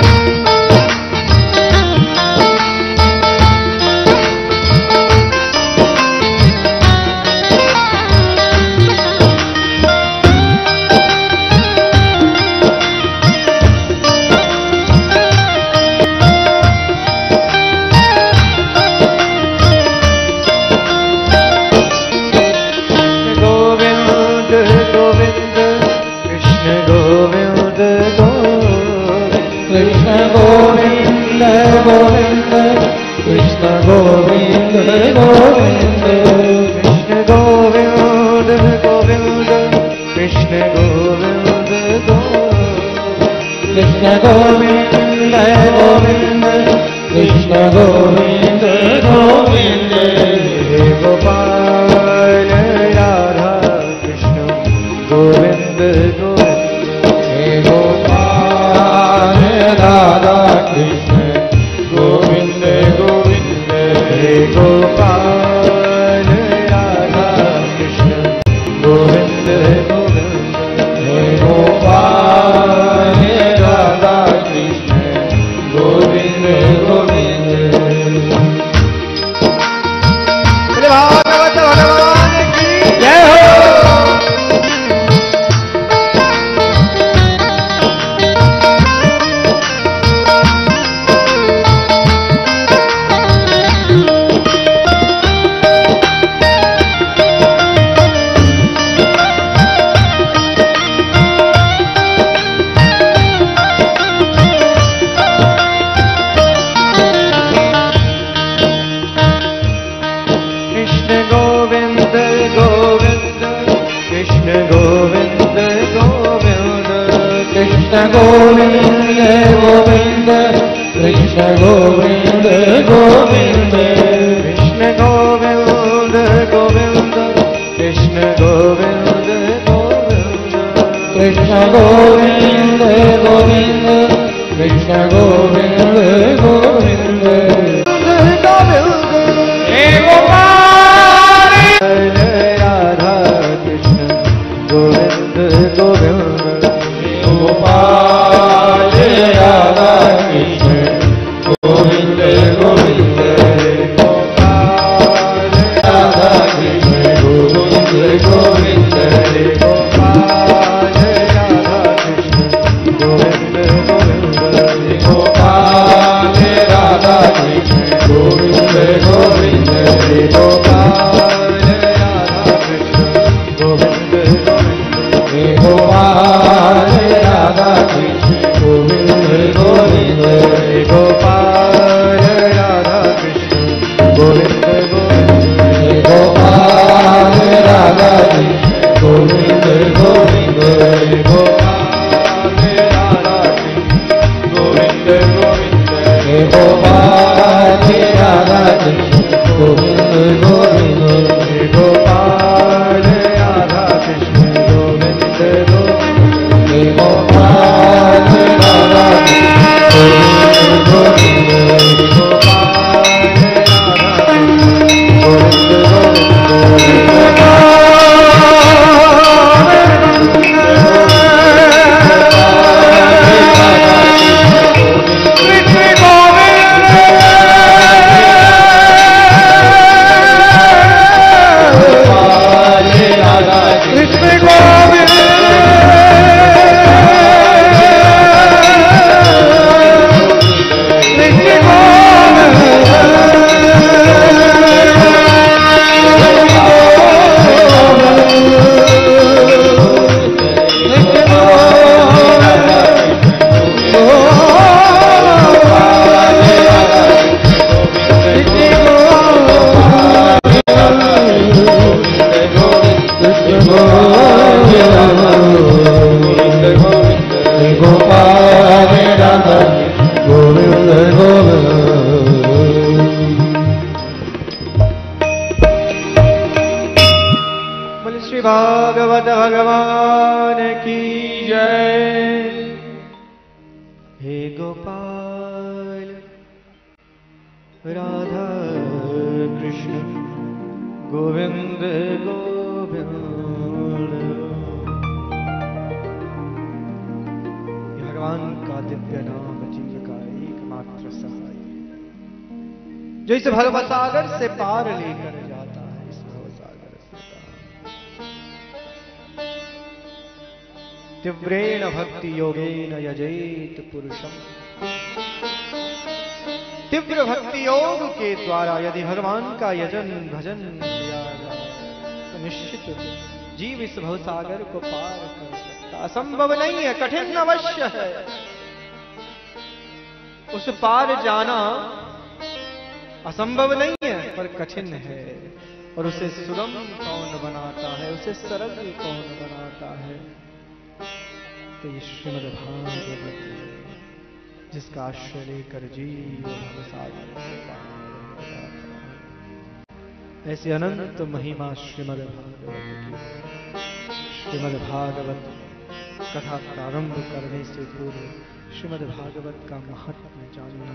गोविंद गोविंद, कृष्ण गोविंद गोविंद, कृष्ण गोविंद गोविंद, कृष्ण गोविंद गोविंद, कृष्ण गोविंद गोविंद, कृष्ण गोविंद गोविंद, कृष्ण गोविंद गोविंद, कृष्ण गोविंद गोविंद, हे गोपाल राधा कृष्ण गोविंद गोविंद, हे गोपाल राधा कृष्ण गोविंद गोविंद, हे गोपाल राधा कृष्ण गोविंद गोविंद, हे गोपाल राधा कृष्ण गोविंद गोविंद। भागवत भगवान की जय हो। कृष्ण गोविंद गोविंद, कृष्ण गोविंद गोविंद, कृष्ण गोविंद गोविंद, कृष्ण गोविंद गोविंद, कृष्ण गोविंद गोविंद, कृष्ण गोविंद गोविंद, कृष्ण गोविंद गोविंद, कृष्ण गोविंद गोविंद, हे गोपाल राधा कृष्ण गोविंद गोविंद, गोपाल राधा कृष्ण गोविंद गोविंद, गोपाल राधा कृष्ण गोविंद गोविंद, गोविंद गोविंद हरे गोपाल राधा कृष्ण गोविंद गोविंद हरे गोपाल राधा कृष्ण गोविंद गोविंद हे गोपाल राधा कृष्ण गोविंद गोविंद हरे गोपाल राधा कृष्ण गोविंद गोविंद हे गोपाल राधा कृष्ण गोविंद गोविंद हरे गोपाल राधा कृष्ण गोविंद गोविंद हे गोपाल राधा कृष्ण गोविंद गोविंद हरे गोपाल राधा कृष्ण गोविंद गोविंद हे गोपाल राधा कृष्ण गोविंद भागवत भगवान की जय। हे गोपाल राधा कृष्ण गोविंद गोविंद। भगवान का दिव्य नाम जीव का एकमात्र सहाय, जो इस भवसागर से पार लेकर जाता है। इस भवसागर से तीव्रेण भक्ति योगेन यजेत पुरुषम। तीव्र भक्ति योग के द्वारा यदि भगवान का यजन भजन किया जाए तो निश्चित जीव इस भवसागर को पार कर सकता। असंभव नहीं है, कठिन अवश्य है। उस पार जाना असंभव नहीं है, पर कठिन है। और उसे सुगम कौन बनाता है, उसे सरल कौन बनाता है? तो ये श्रीमद् भागवत जिसका आश्रय लेकर जीव भवसागर से पार हो जाता है। ऐसी अनंत महिमा श्रीमद् भागवत की। श्रीमद् भागवत कथा प्रारंभ करने से पूर्व श्रीमद् भागवत का महत्व जानना।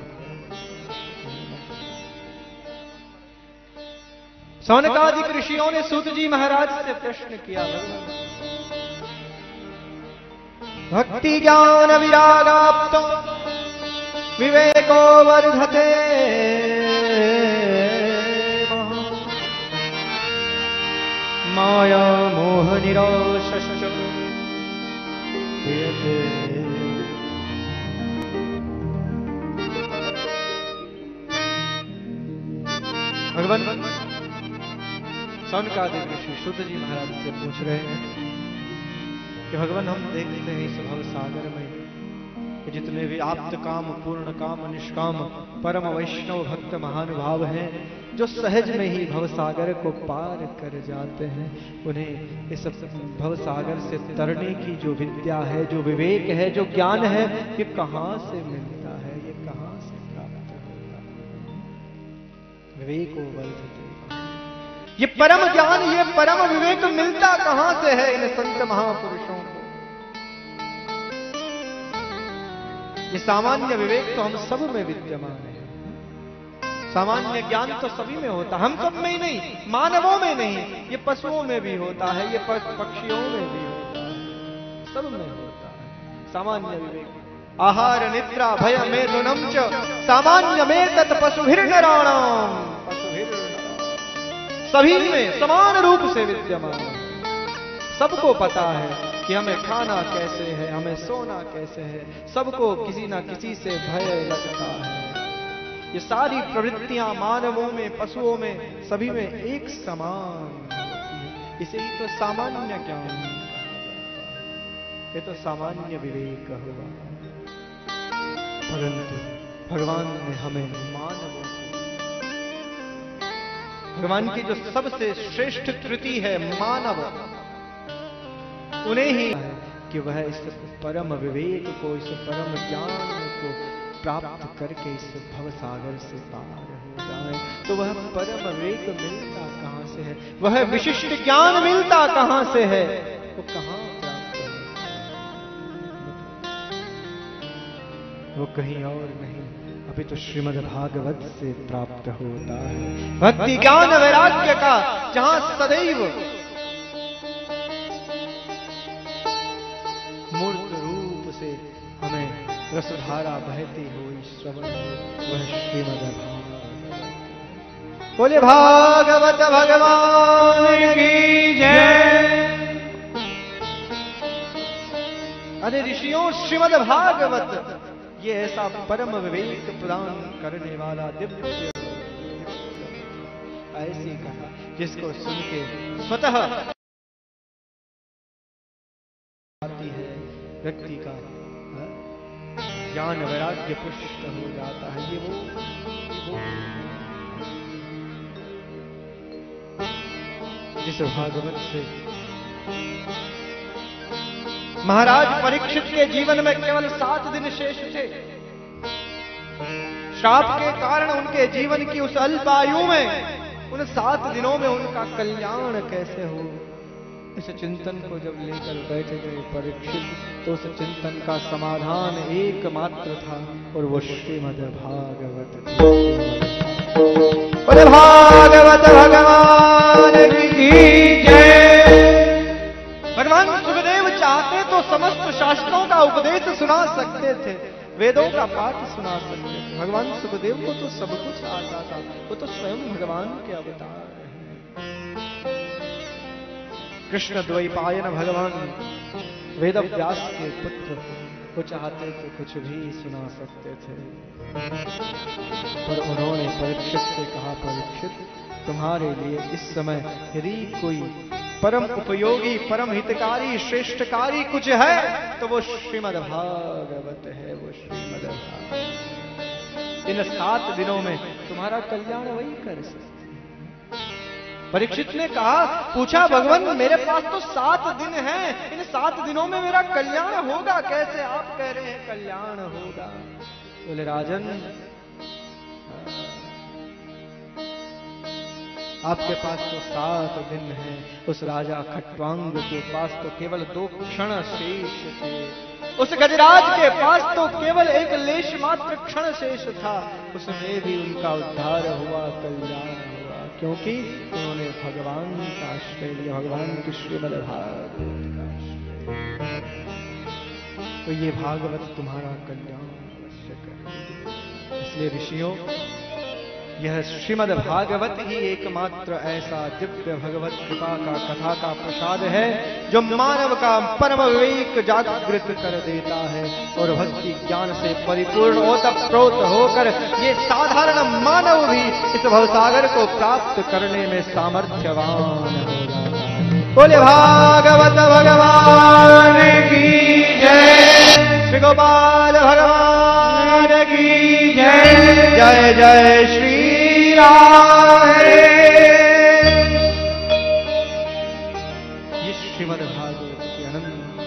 सौनकादि ऋषियों ने सूत जी महाराज से प्रश्न किया, भक्ति ज्ञान विरागाप्तो विवेको वर्धते माया मोह निराशश्च क्रियते। भगवान सौनकादि ऋषि सूत जी महाराज से पूछ रहे हैं कि भगवान हम देखते हैं इस भव सागर में कि जितने भी आप्त काम पूर्ण काम निष्काम परम वैष्णव भक्त महानुभाव हैं, जो सहज में ही भव सागर को पार कर जाते हैं, उन्हें इस भव सागर से तरने की जो विद्या है, जो विवेक है, जो ज्ञान है, ये कहां से मिलता है, ये कहां से प्राप्त होता है? विवेको वर्धते। ये परम ज्ञान, ये परम विवेक मिलता कहां से है इन संत महापुरुषों को? ये सामान्य विवेक तो हम सब में विद्यमान है। सामान्य ज्ञान तो सभी में होता है, हम सब में ही नहीं, मानवों में नहीं, ये पशुओं में भी होता है, ये पक्षियों में भी होता है, सब में होता है सामान्य विवेक। आहार निद्रा भय मेदुनम च सामान्य में तत् पशुभिर्नराणाम। सभी में समान रूप से विद्यमान है, सबको पता है कि हमें खाना कैसे है, हमें सोना कैसे है। सबको किसी ना किसी से भय लगता है। ये सारी प्रवृत्तियां मानवों में, पशुओं में, सभी में एक समान होती है। इसे ही तो सामान्य ज्ञान, ये तो सामान्य विवेक हुआ। परंतु भगवान ने हमें मानवों को, भगवान की जो सबसे श्रेष्ठ कृति है मानव, उन्हें ही है कि वह इस परम विवेक को, इस परम ज्ञान को प्राप्त करके इस भव सागर से पार हो जाए। तो वह परम विवेक मिलता कहां से है, वह विशिष्ट ज्ञान मिलता कहां से है, वो कहां प्राप्त होता है? वो कहीं और नहीं, अभी तो श्रीमद् भागवत से प्राप्त होता है। भक्ति ज्ञान वैराग्य का जहां सदैव मूर्त रूप से हमें रसधारा बहती हुई श्रवण हो, वह श्रीमद् भागवत। बोले भागवत भगवान की जय। अरे ऋषियों, श्रीमद् भागवत ये ऐसा परम विवेक प्रदान करने वाला दिव्य ऐसी कथा जिसको सुन के स्वतः आती है व्यक्ति का ज्ञान वैराग्य पुष्ट हो जाता है। ये वो जिस भागवत से महाराज परीक्षित के जीवन में केवल 7 दिन शेष थे। श्राप के कारण उनके जीवन की उस अल्प आयु में, उन 7 दिनों में उनका कल्याण कैसे हो, इस चिंतन को जब लेकर बैठे गए परीक्षित, तो उस चिंतन का समाधान एकमात्र था, और वो श्रीमद् भागवत। बोले भागवत भगवान की जय। भगवान सुखदेव चाहते तो समस्त शास्त्रों का उपदेश सुना सकते थे, वेदों का पाठ सुना सकते थे। भगवान सुखदेव को तो सब कुछ आता था, वो तो स्वयं भगवान के अवतार हैं। कृष्ण द्वैपायन भगवान वेद व्यास के पुत्र, वो चाहते तो कुछ भी सुना सकते थे, पर उन्होंने परीक्षित से कहा, परीक्षित तुम्हारे लिए इस समय यदि कोई परम उपयोगी, परम हितकारी, श्रेष्ठकारी कुछ है तो वो श्रीमद् भागवत है, वो श्रीमद् भागवत। इन 7 दिनों में तुम्हारा कल्याण वही कर सकते। परीक्षित ने कहा, पूछा, भगवान मेरे पास तो 7 दिन हैं, इन 7 दिनों में मेरा कल्याण होगा कैसे? आप कह रहे हैं कल्याण होगा। बोले राजन, आपके पास तो 7 दिन हैं। उस राजा खट्वांग के पास तो केवल 2 क्षण शेष थे। उस गजराज के पास तो केवल एक लेश मात्र क्षण शेष था। उसमें भी उनका उद्धार हुआ, कल्याण हुआ, क्योंकि उन्होंने भगवान का आश्रय लिया, भगवान के श्रीमद् भागवत का आश्रय। तो ये भागवत तुम्हारा कल्याण अवश्य करेगा। इसलिए ऋषियों, यह श्रीमद् भागवत ही एकमात्र ऐसा दिव्य भगवत कृपा का, कथा का प्रसाद है जो मानव का परम विवेक जागृत कर देता है, और भक्ति ज्ञान से परिपूर्ण ओतप्रोत होकर ये साधारण मानव भी इस भवसागर को प्राप्त करने में सामर्थ्यवान हो जाता है। बोले भागवत भगवान की जय। श्री गोपाल भगवान की जय। जय जय श्री ये श्रीमद् भागवत की अनंत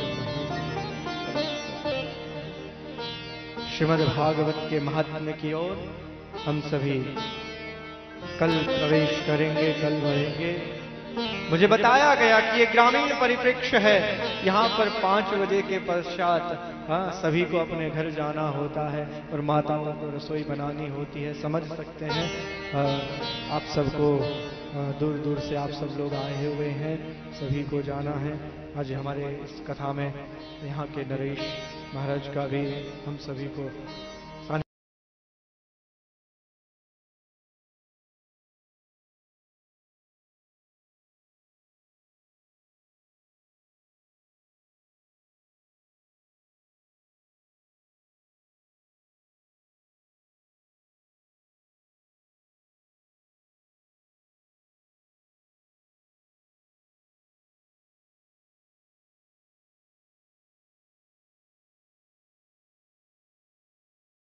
श्रीमद् भागवत के महात्म्य की ओर हम सभी कल प्रवेश करेंगे, कल बढ़ेंगे। मुझे बताया गया कि ये ग्रामीण परिप्रेक्ष्य है। यहाँ पर 5 बजे के पश्चात सभी को अपने घर जाना होता है और माताओं को रसोई बनानी होती है। समझ सकते हैं आप सबको, दूर दूर से आप सब लोग आए हुए हैं, सभी को जाना है। आज हमारे इस कथा में यहाँ के नरेश महाराज का भी हम सभी को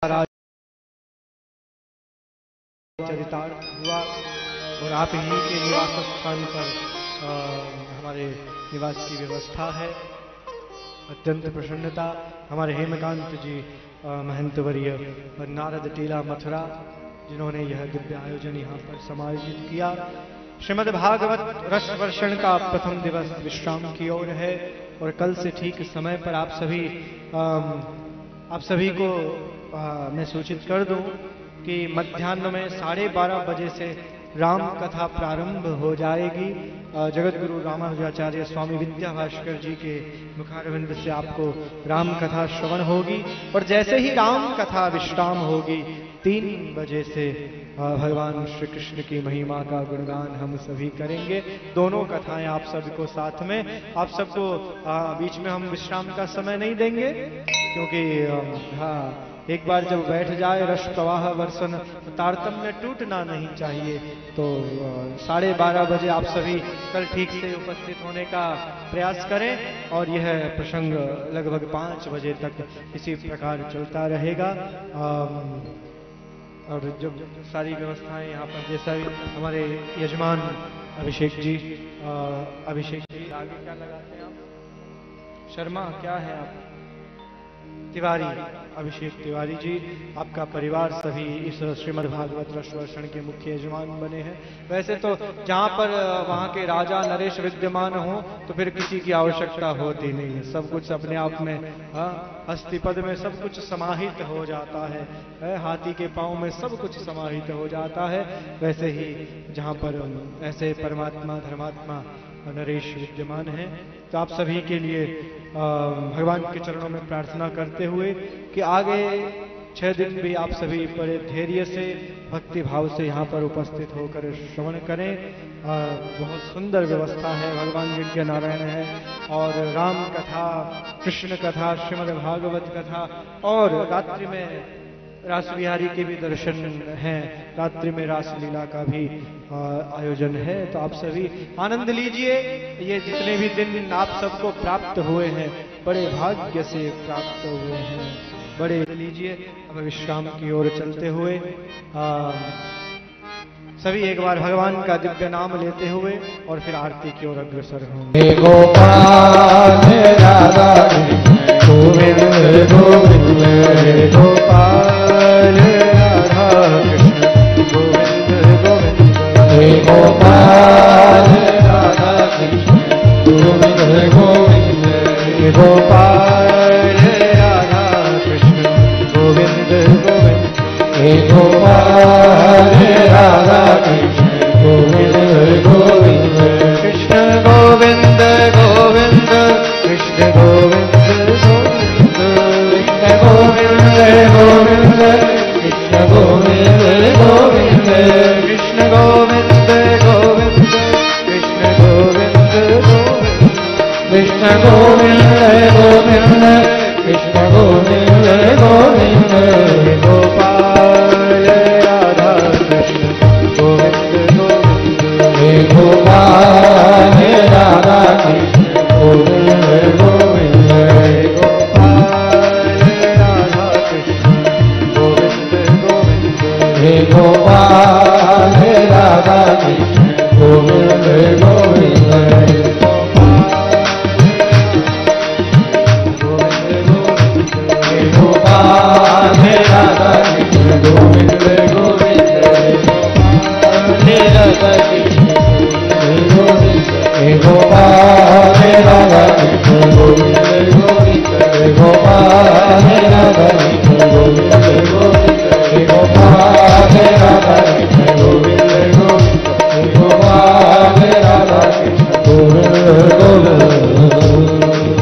चरितार्थ हुआ और आप ही के निवास स्थान पर हमारे निवास की व्यवस्था है। अत्यंत प्रसन्नता हमारे हेमकांत जी महंत वर्य और नारद टीला मथुरा जिन्होंने यह दिव्य आयोजन यहाँ पर समायोजित किया। श्रीमद् भागवत रस वर्षण का प्रथम दिवस विश्राम की ओर है और कल से ठीक समय पर आप सभी को मैं सूचित कर दूं कि मध्याह्न में 12:30 बजे से राम कथा प्रारंभ हो जाएगी। जगत गुरु रामानुजाचार्य स्वामी विद्या भास्कर जी के मुखारविंद से आपको राम कथा श्रवण होगी और जैसे ही राम कथा विश्राम होगी 3 बजे से भगवान श्री कृष्ण की महिमा का गुणगान हम सभी करेंगे। दोनों कथाएं आप सबको साथ में, आप सबको बीच में हम विश्राम का समय नहीं देंगे क्योंकि एक बार जब बैठ जाए रस प्रवाह वर्षण तारतम्य टूटना नहीं चाहिए। तो 12:30 बजे आप सभी कल ठीक से उपस्थित होने का प्रयास करें और यह प्रसंग लगभग 5 बजे तक इसी प्रकार चलता रहेगा। और जब सारी व्यवस्थाएं यहाँ पर जैसा हमारे यजमान अभिषेक जी आगे क्या लगाते हैं आप? शर्मा क्या है आप? तिवारी, अभिषेक तिवारी जी, आपका परिवार सभी इस श्रीमद् भागवत रस वर्षण के मुख्य यजमान बने हैं। वैसे तो जहाँ पर वहाँ के राजा नरेश विद्यमान हो तो फिर किसी की आवश्यकता होती नहीं है, सब कुछ अपने आप में हस्तिपद में सब कुछ समाहित हो जाता है, हाथी के पांव में सब कुछ समाहित हो जाता है। वैसे ही जहाँ पर ऐसे परमात्मा धर्मात्मा नरेश विद्यमान हैं तो आप सभी के लिए भगवान के चरणों में प्रार्थना करते हुए कि आगे 6 दिन भी आप सभी बड़े धैर्य से भक्ति भाव से यहाँ पर उपस्थित होकर श्रवण करें। बहुत सुंदर व्यवस्था है, भगवान विज्ञ नारायण है और राम कथा, कृष्ण कथा, श्रीमद् भागवत कथा और रात्रि में रास बिहारी के भी दर्शन हैं, रात्रि में रासलीला का भी आयोजन है। तो आप सभी आनंद लीजिए। ये जितने भी दिन आप सबको प्राप्त हुए हैं बड़े भाग्य से प्राप्त हुए हैं, बड़े लीजिए। अब विश्राम की ओर चलते हुए सभी एक बार भगवान का दिव्य नाम लेते हुए और फिर आरती की ओर अग्रसर होंगे। गोपाल राधा गोविंद गोविंद गोपाल राधा कृष्ण गोविंद गोविंद गोपाल राधा कृष्ण गोविंद गोविंद गोपाल राधा कृष्ण गोविंद गोविंद गोपाल राधा कृष्ण गोविंद गोविंद कृष्ण गोविंद गोविंद कृष्ण गोविंद गोविंद कृष्ण गोविंद गोविंद कृष्ण गोविंद गोविंद कृष्ण गोविंद गोविंद कृष्ण गोविंद गोविंद कृष्ण गोविंद गोविंद गोपाल राधा कृष्ण गोविंद गोविंद गोपाल राधा कृष्ण गोविंद गोविंद गोपाल राधा कृष्ण गोविंद गोविंद गोपाल राधा कृष्ण गोविंद गोविंद गोपाल राधा कृष्ण गोविंद गोविंद राधा कृष्ण गोविंद गोपाल राधा कृष्ण गोविंद गोविंद गोपाल राधा कृष्ण गोविंद गोविंद गोपाल राधा कृष्ण गोविंद गोविंद गोपाल राधा कृष्ण गोविंद गोविंद।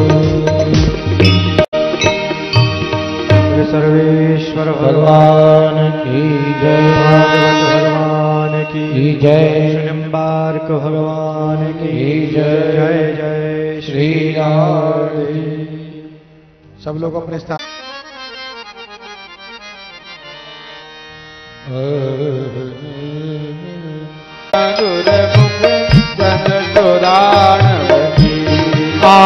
सर्वेश्वर भगवान की जय, भागवत भगवान की जय, निम्बार्क भगवान की जय। जय जय श्री राम। सब लोग अपने स्थान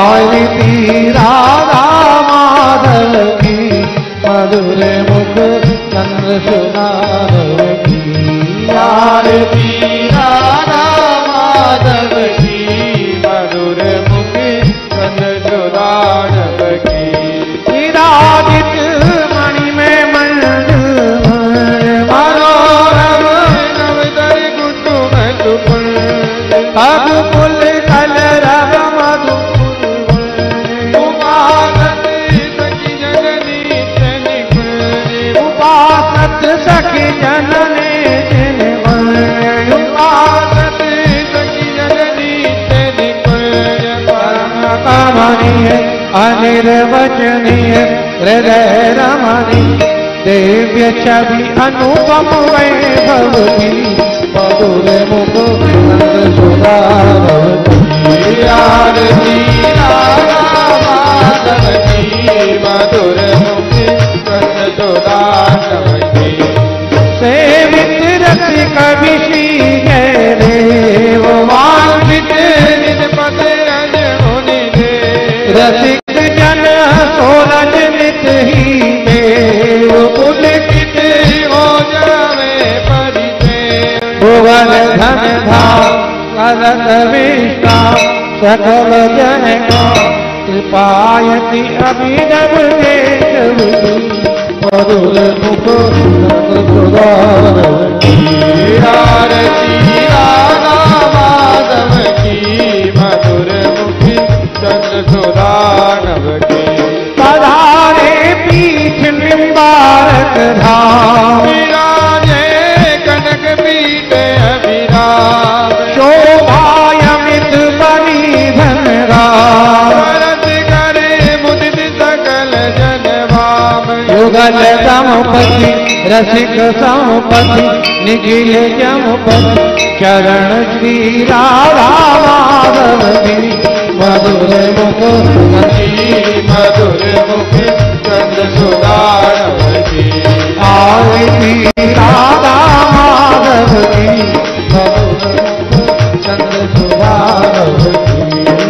आरती राधा माधव की मधुर मुख सुधारव की आरती राधा माधव की मधुर मुखी चंद सुधारव की विराजित मणि में मंड मनोरम नवदर कुटुंब अब पुल कल रव मधु सखी जननी उपासत सखी जननी कमनीय अनिर्वचनीय हृदय रमणी दिव्य छवि अनुपम वैभव की मधुर मुकुंद सुधारवती आरती राधा माधव की मधुर मुकुंद सुधारवती सेवित रसिक विषी जय देव वांछित निज पद मुनि रसिक जन सोरज नित ही देव पुलकित हो जावे परिदेव भुवन धन धाम करत विश्राम सकल जन का कृपायति अभिनव केशव मधुर मुकुंद सुधारवती आरती राधा माधव की मधुर मुकुंद सुधारवती पधारे पीठ निम्बारक धाम विराजे कनक पीठ अभिराम शोभायमित परिधन राम युगल समपति रसिक समपति निखिल जमपति चरण श्री राधा माधव की मधुर मुकुंदी मधुर मुकुंद सुधारवती आरती राधा माधव की मधुर मुकुंद सुधारवती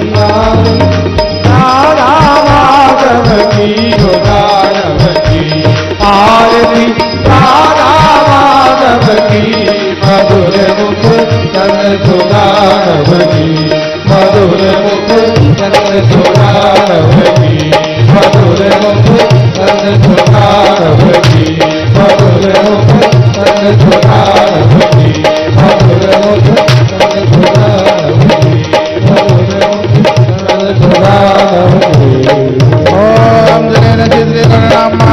राधा माधव की सुधारवती आरती राधा माधव की मधुर मुकुंद सुधारवती मधुर मुकुंद सुधारवती मधुर मुकुंद सुधारवती मधुर मुकुंद सुधारवती मधुर मुकुंद सुधारवती मधुर मुकुंद सुधारवती ओम जय चित्र गणनामा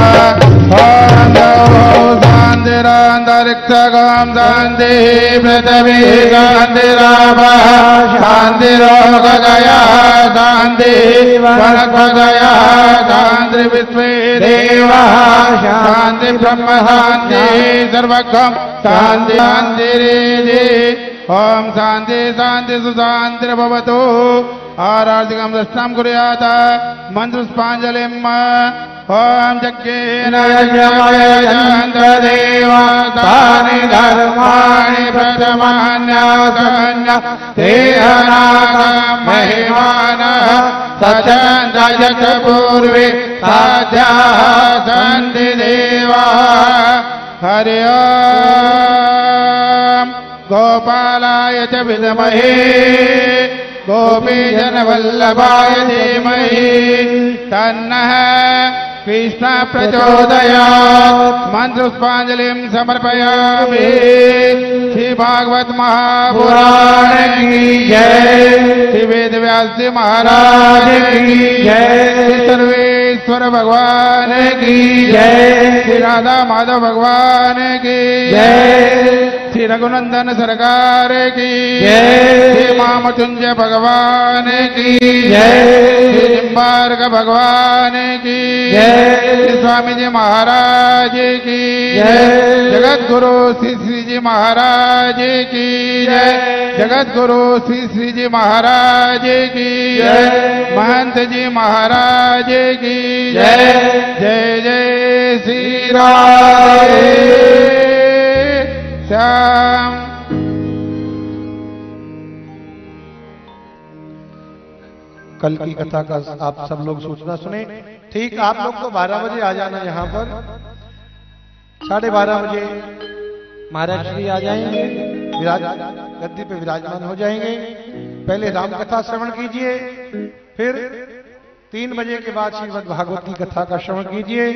शांतिरांतरिक्षगम शांति पृथ्वी शांतिराभा शांतिरोगया शांति वनस्पतया शांति विश्वे देवा शांति ब्रह्म शांति सर्वगम शांति शांतिरेधि ओम शांति शांति सुशांतिर्भवतु आराधिकं दर्शनं कुर्यात् मंत्रपुष्पांजलिम् ओम यज्ञेन यजन्त्यदेवानि धर्माणि प्रथमान्यासन्य तेहनागं महिमानः सचन्दयत पूर्वे साध्याः सन्ति देवाः हरि ओम गोपालाय च विद्महे गोपीजनवल्लभाय धीमहि तन्नः कृष्ण प्रचोदयात् मंत्रपुष्पांजलिं समर्पयामि श्री भागवत महापुराण की जय श्री वेद व्यास जी महाराज की जय श्री सर्वेश्वर भगवान की जय श्री राधा माधव भगवान की जय श्री रघुनंदन सरकार की जय श्री मामचुंज भगवान की जय श्री निम्बार्क भगवान की जय श्री स्वामी जी महाराज की जय जगत गुरु श्री श्री जी महाराज की जय जगत गुरु श्री श्री जी महाराज की जय महंत जी महाराज की जय जय जय श्री राधे श्याम। कल की कथा का आप सब लोग सूचना सुने। ठीक आप लोग को 12 बजे आ जाना यहाँ पर। 12:30 बजे महाराज श्री आ जाएंगे, गद्दी पे विराजमान हो जाएंगे। पहले राम कथा श्रवण कीजिए, फिर 3 बजे के बाद श्रीमद् भागवत की कथा का श्रवण कीजिए।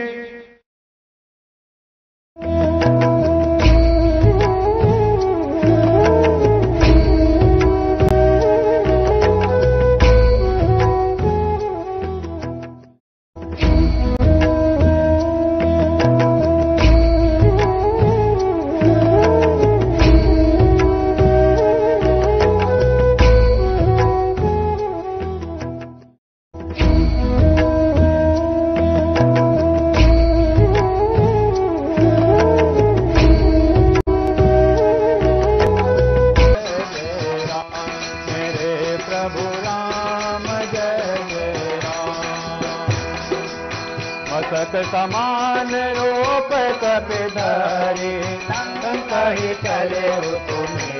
समान रूप कपिधरे कही चले हो तुम्हें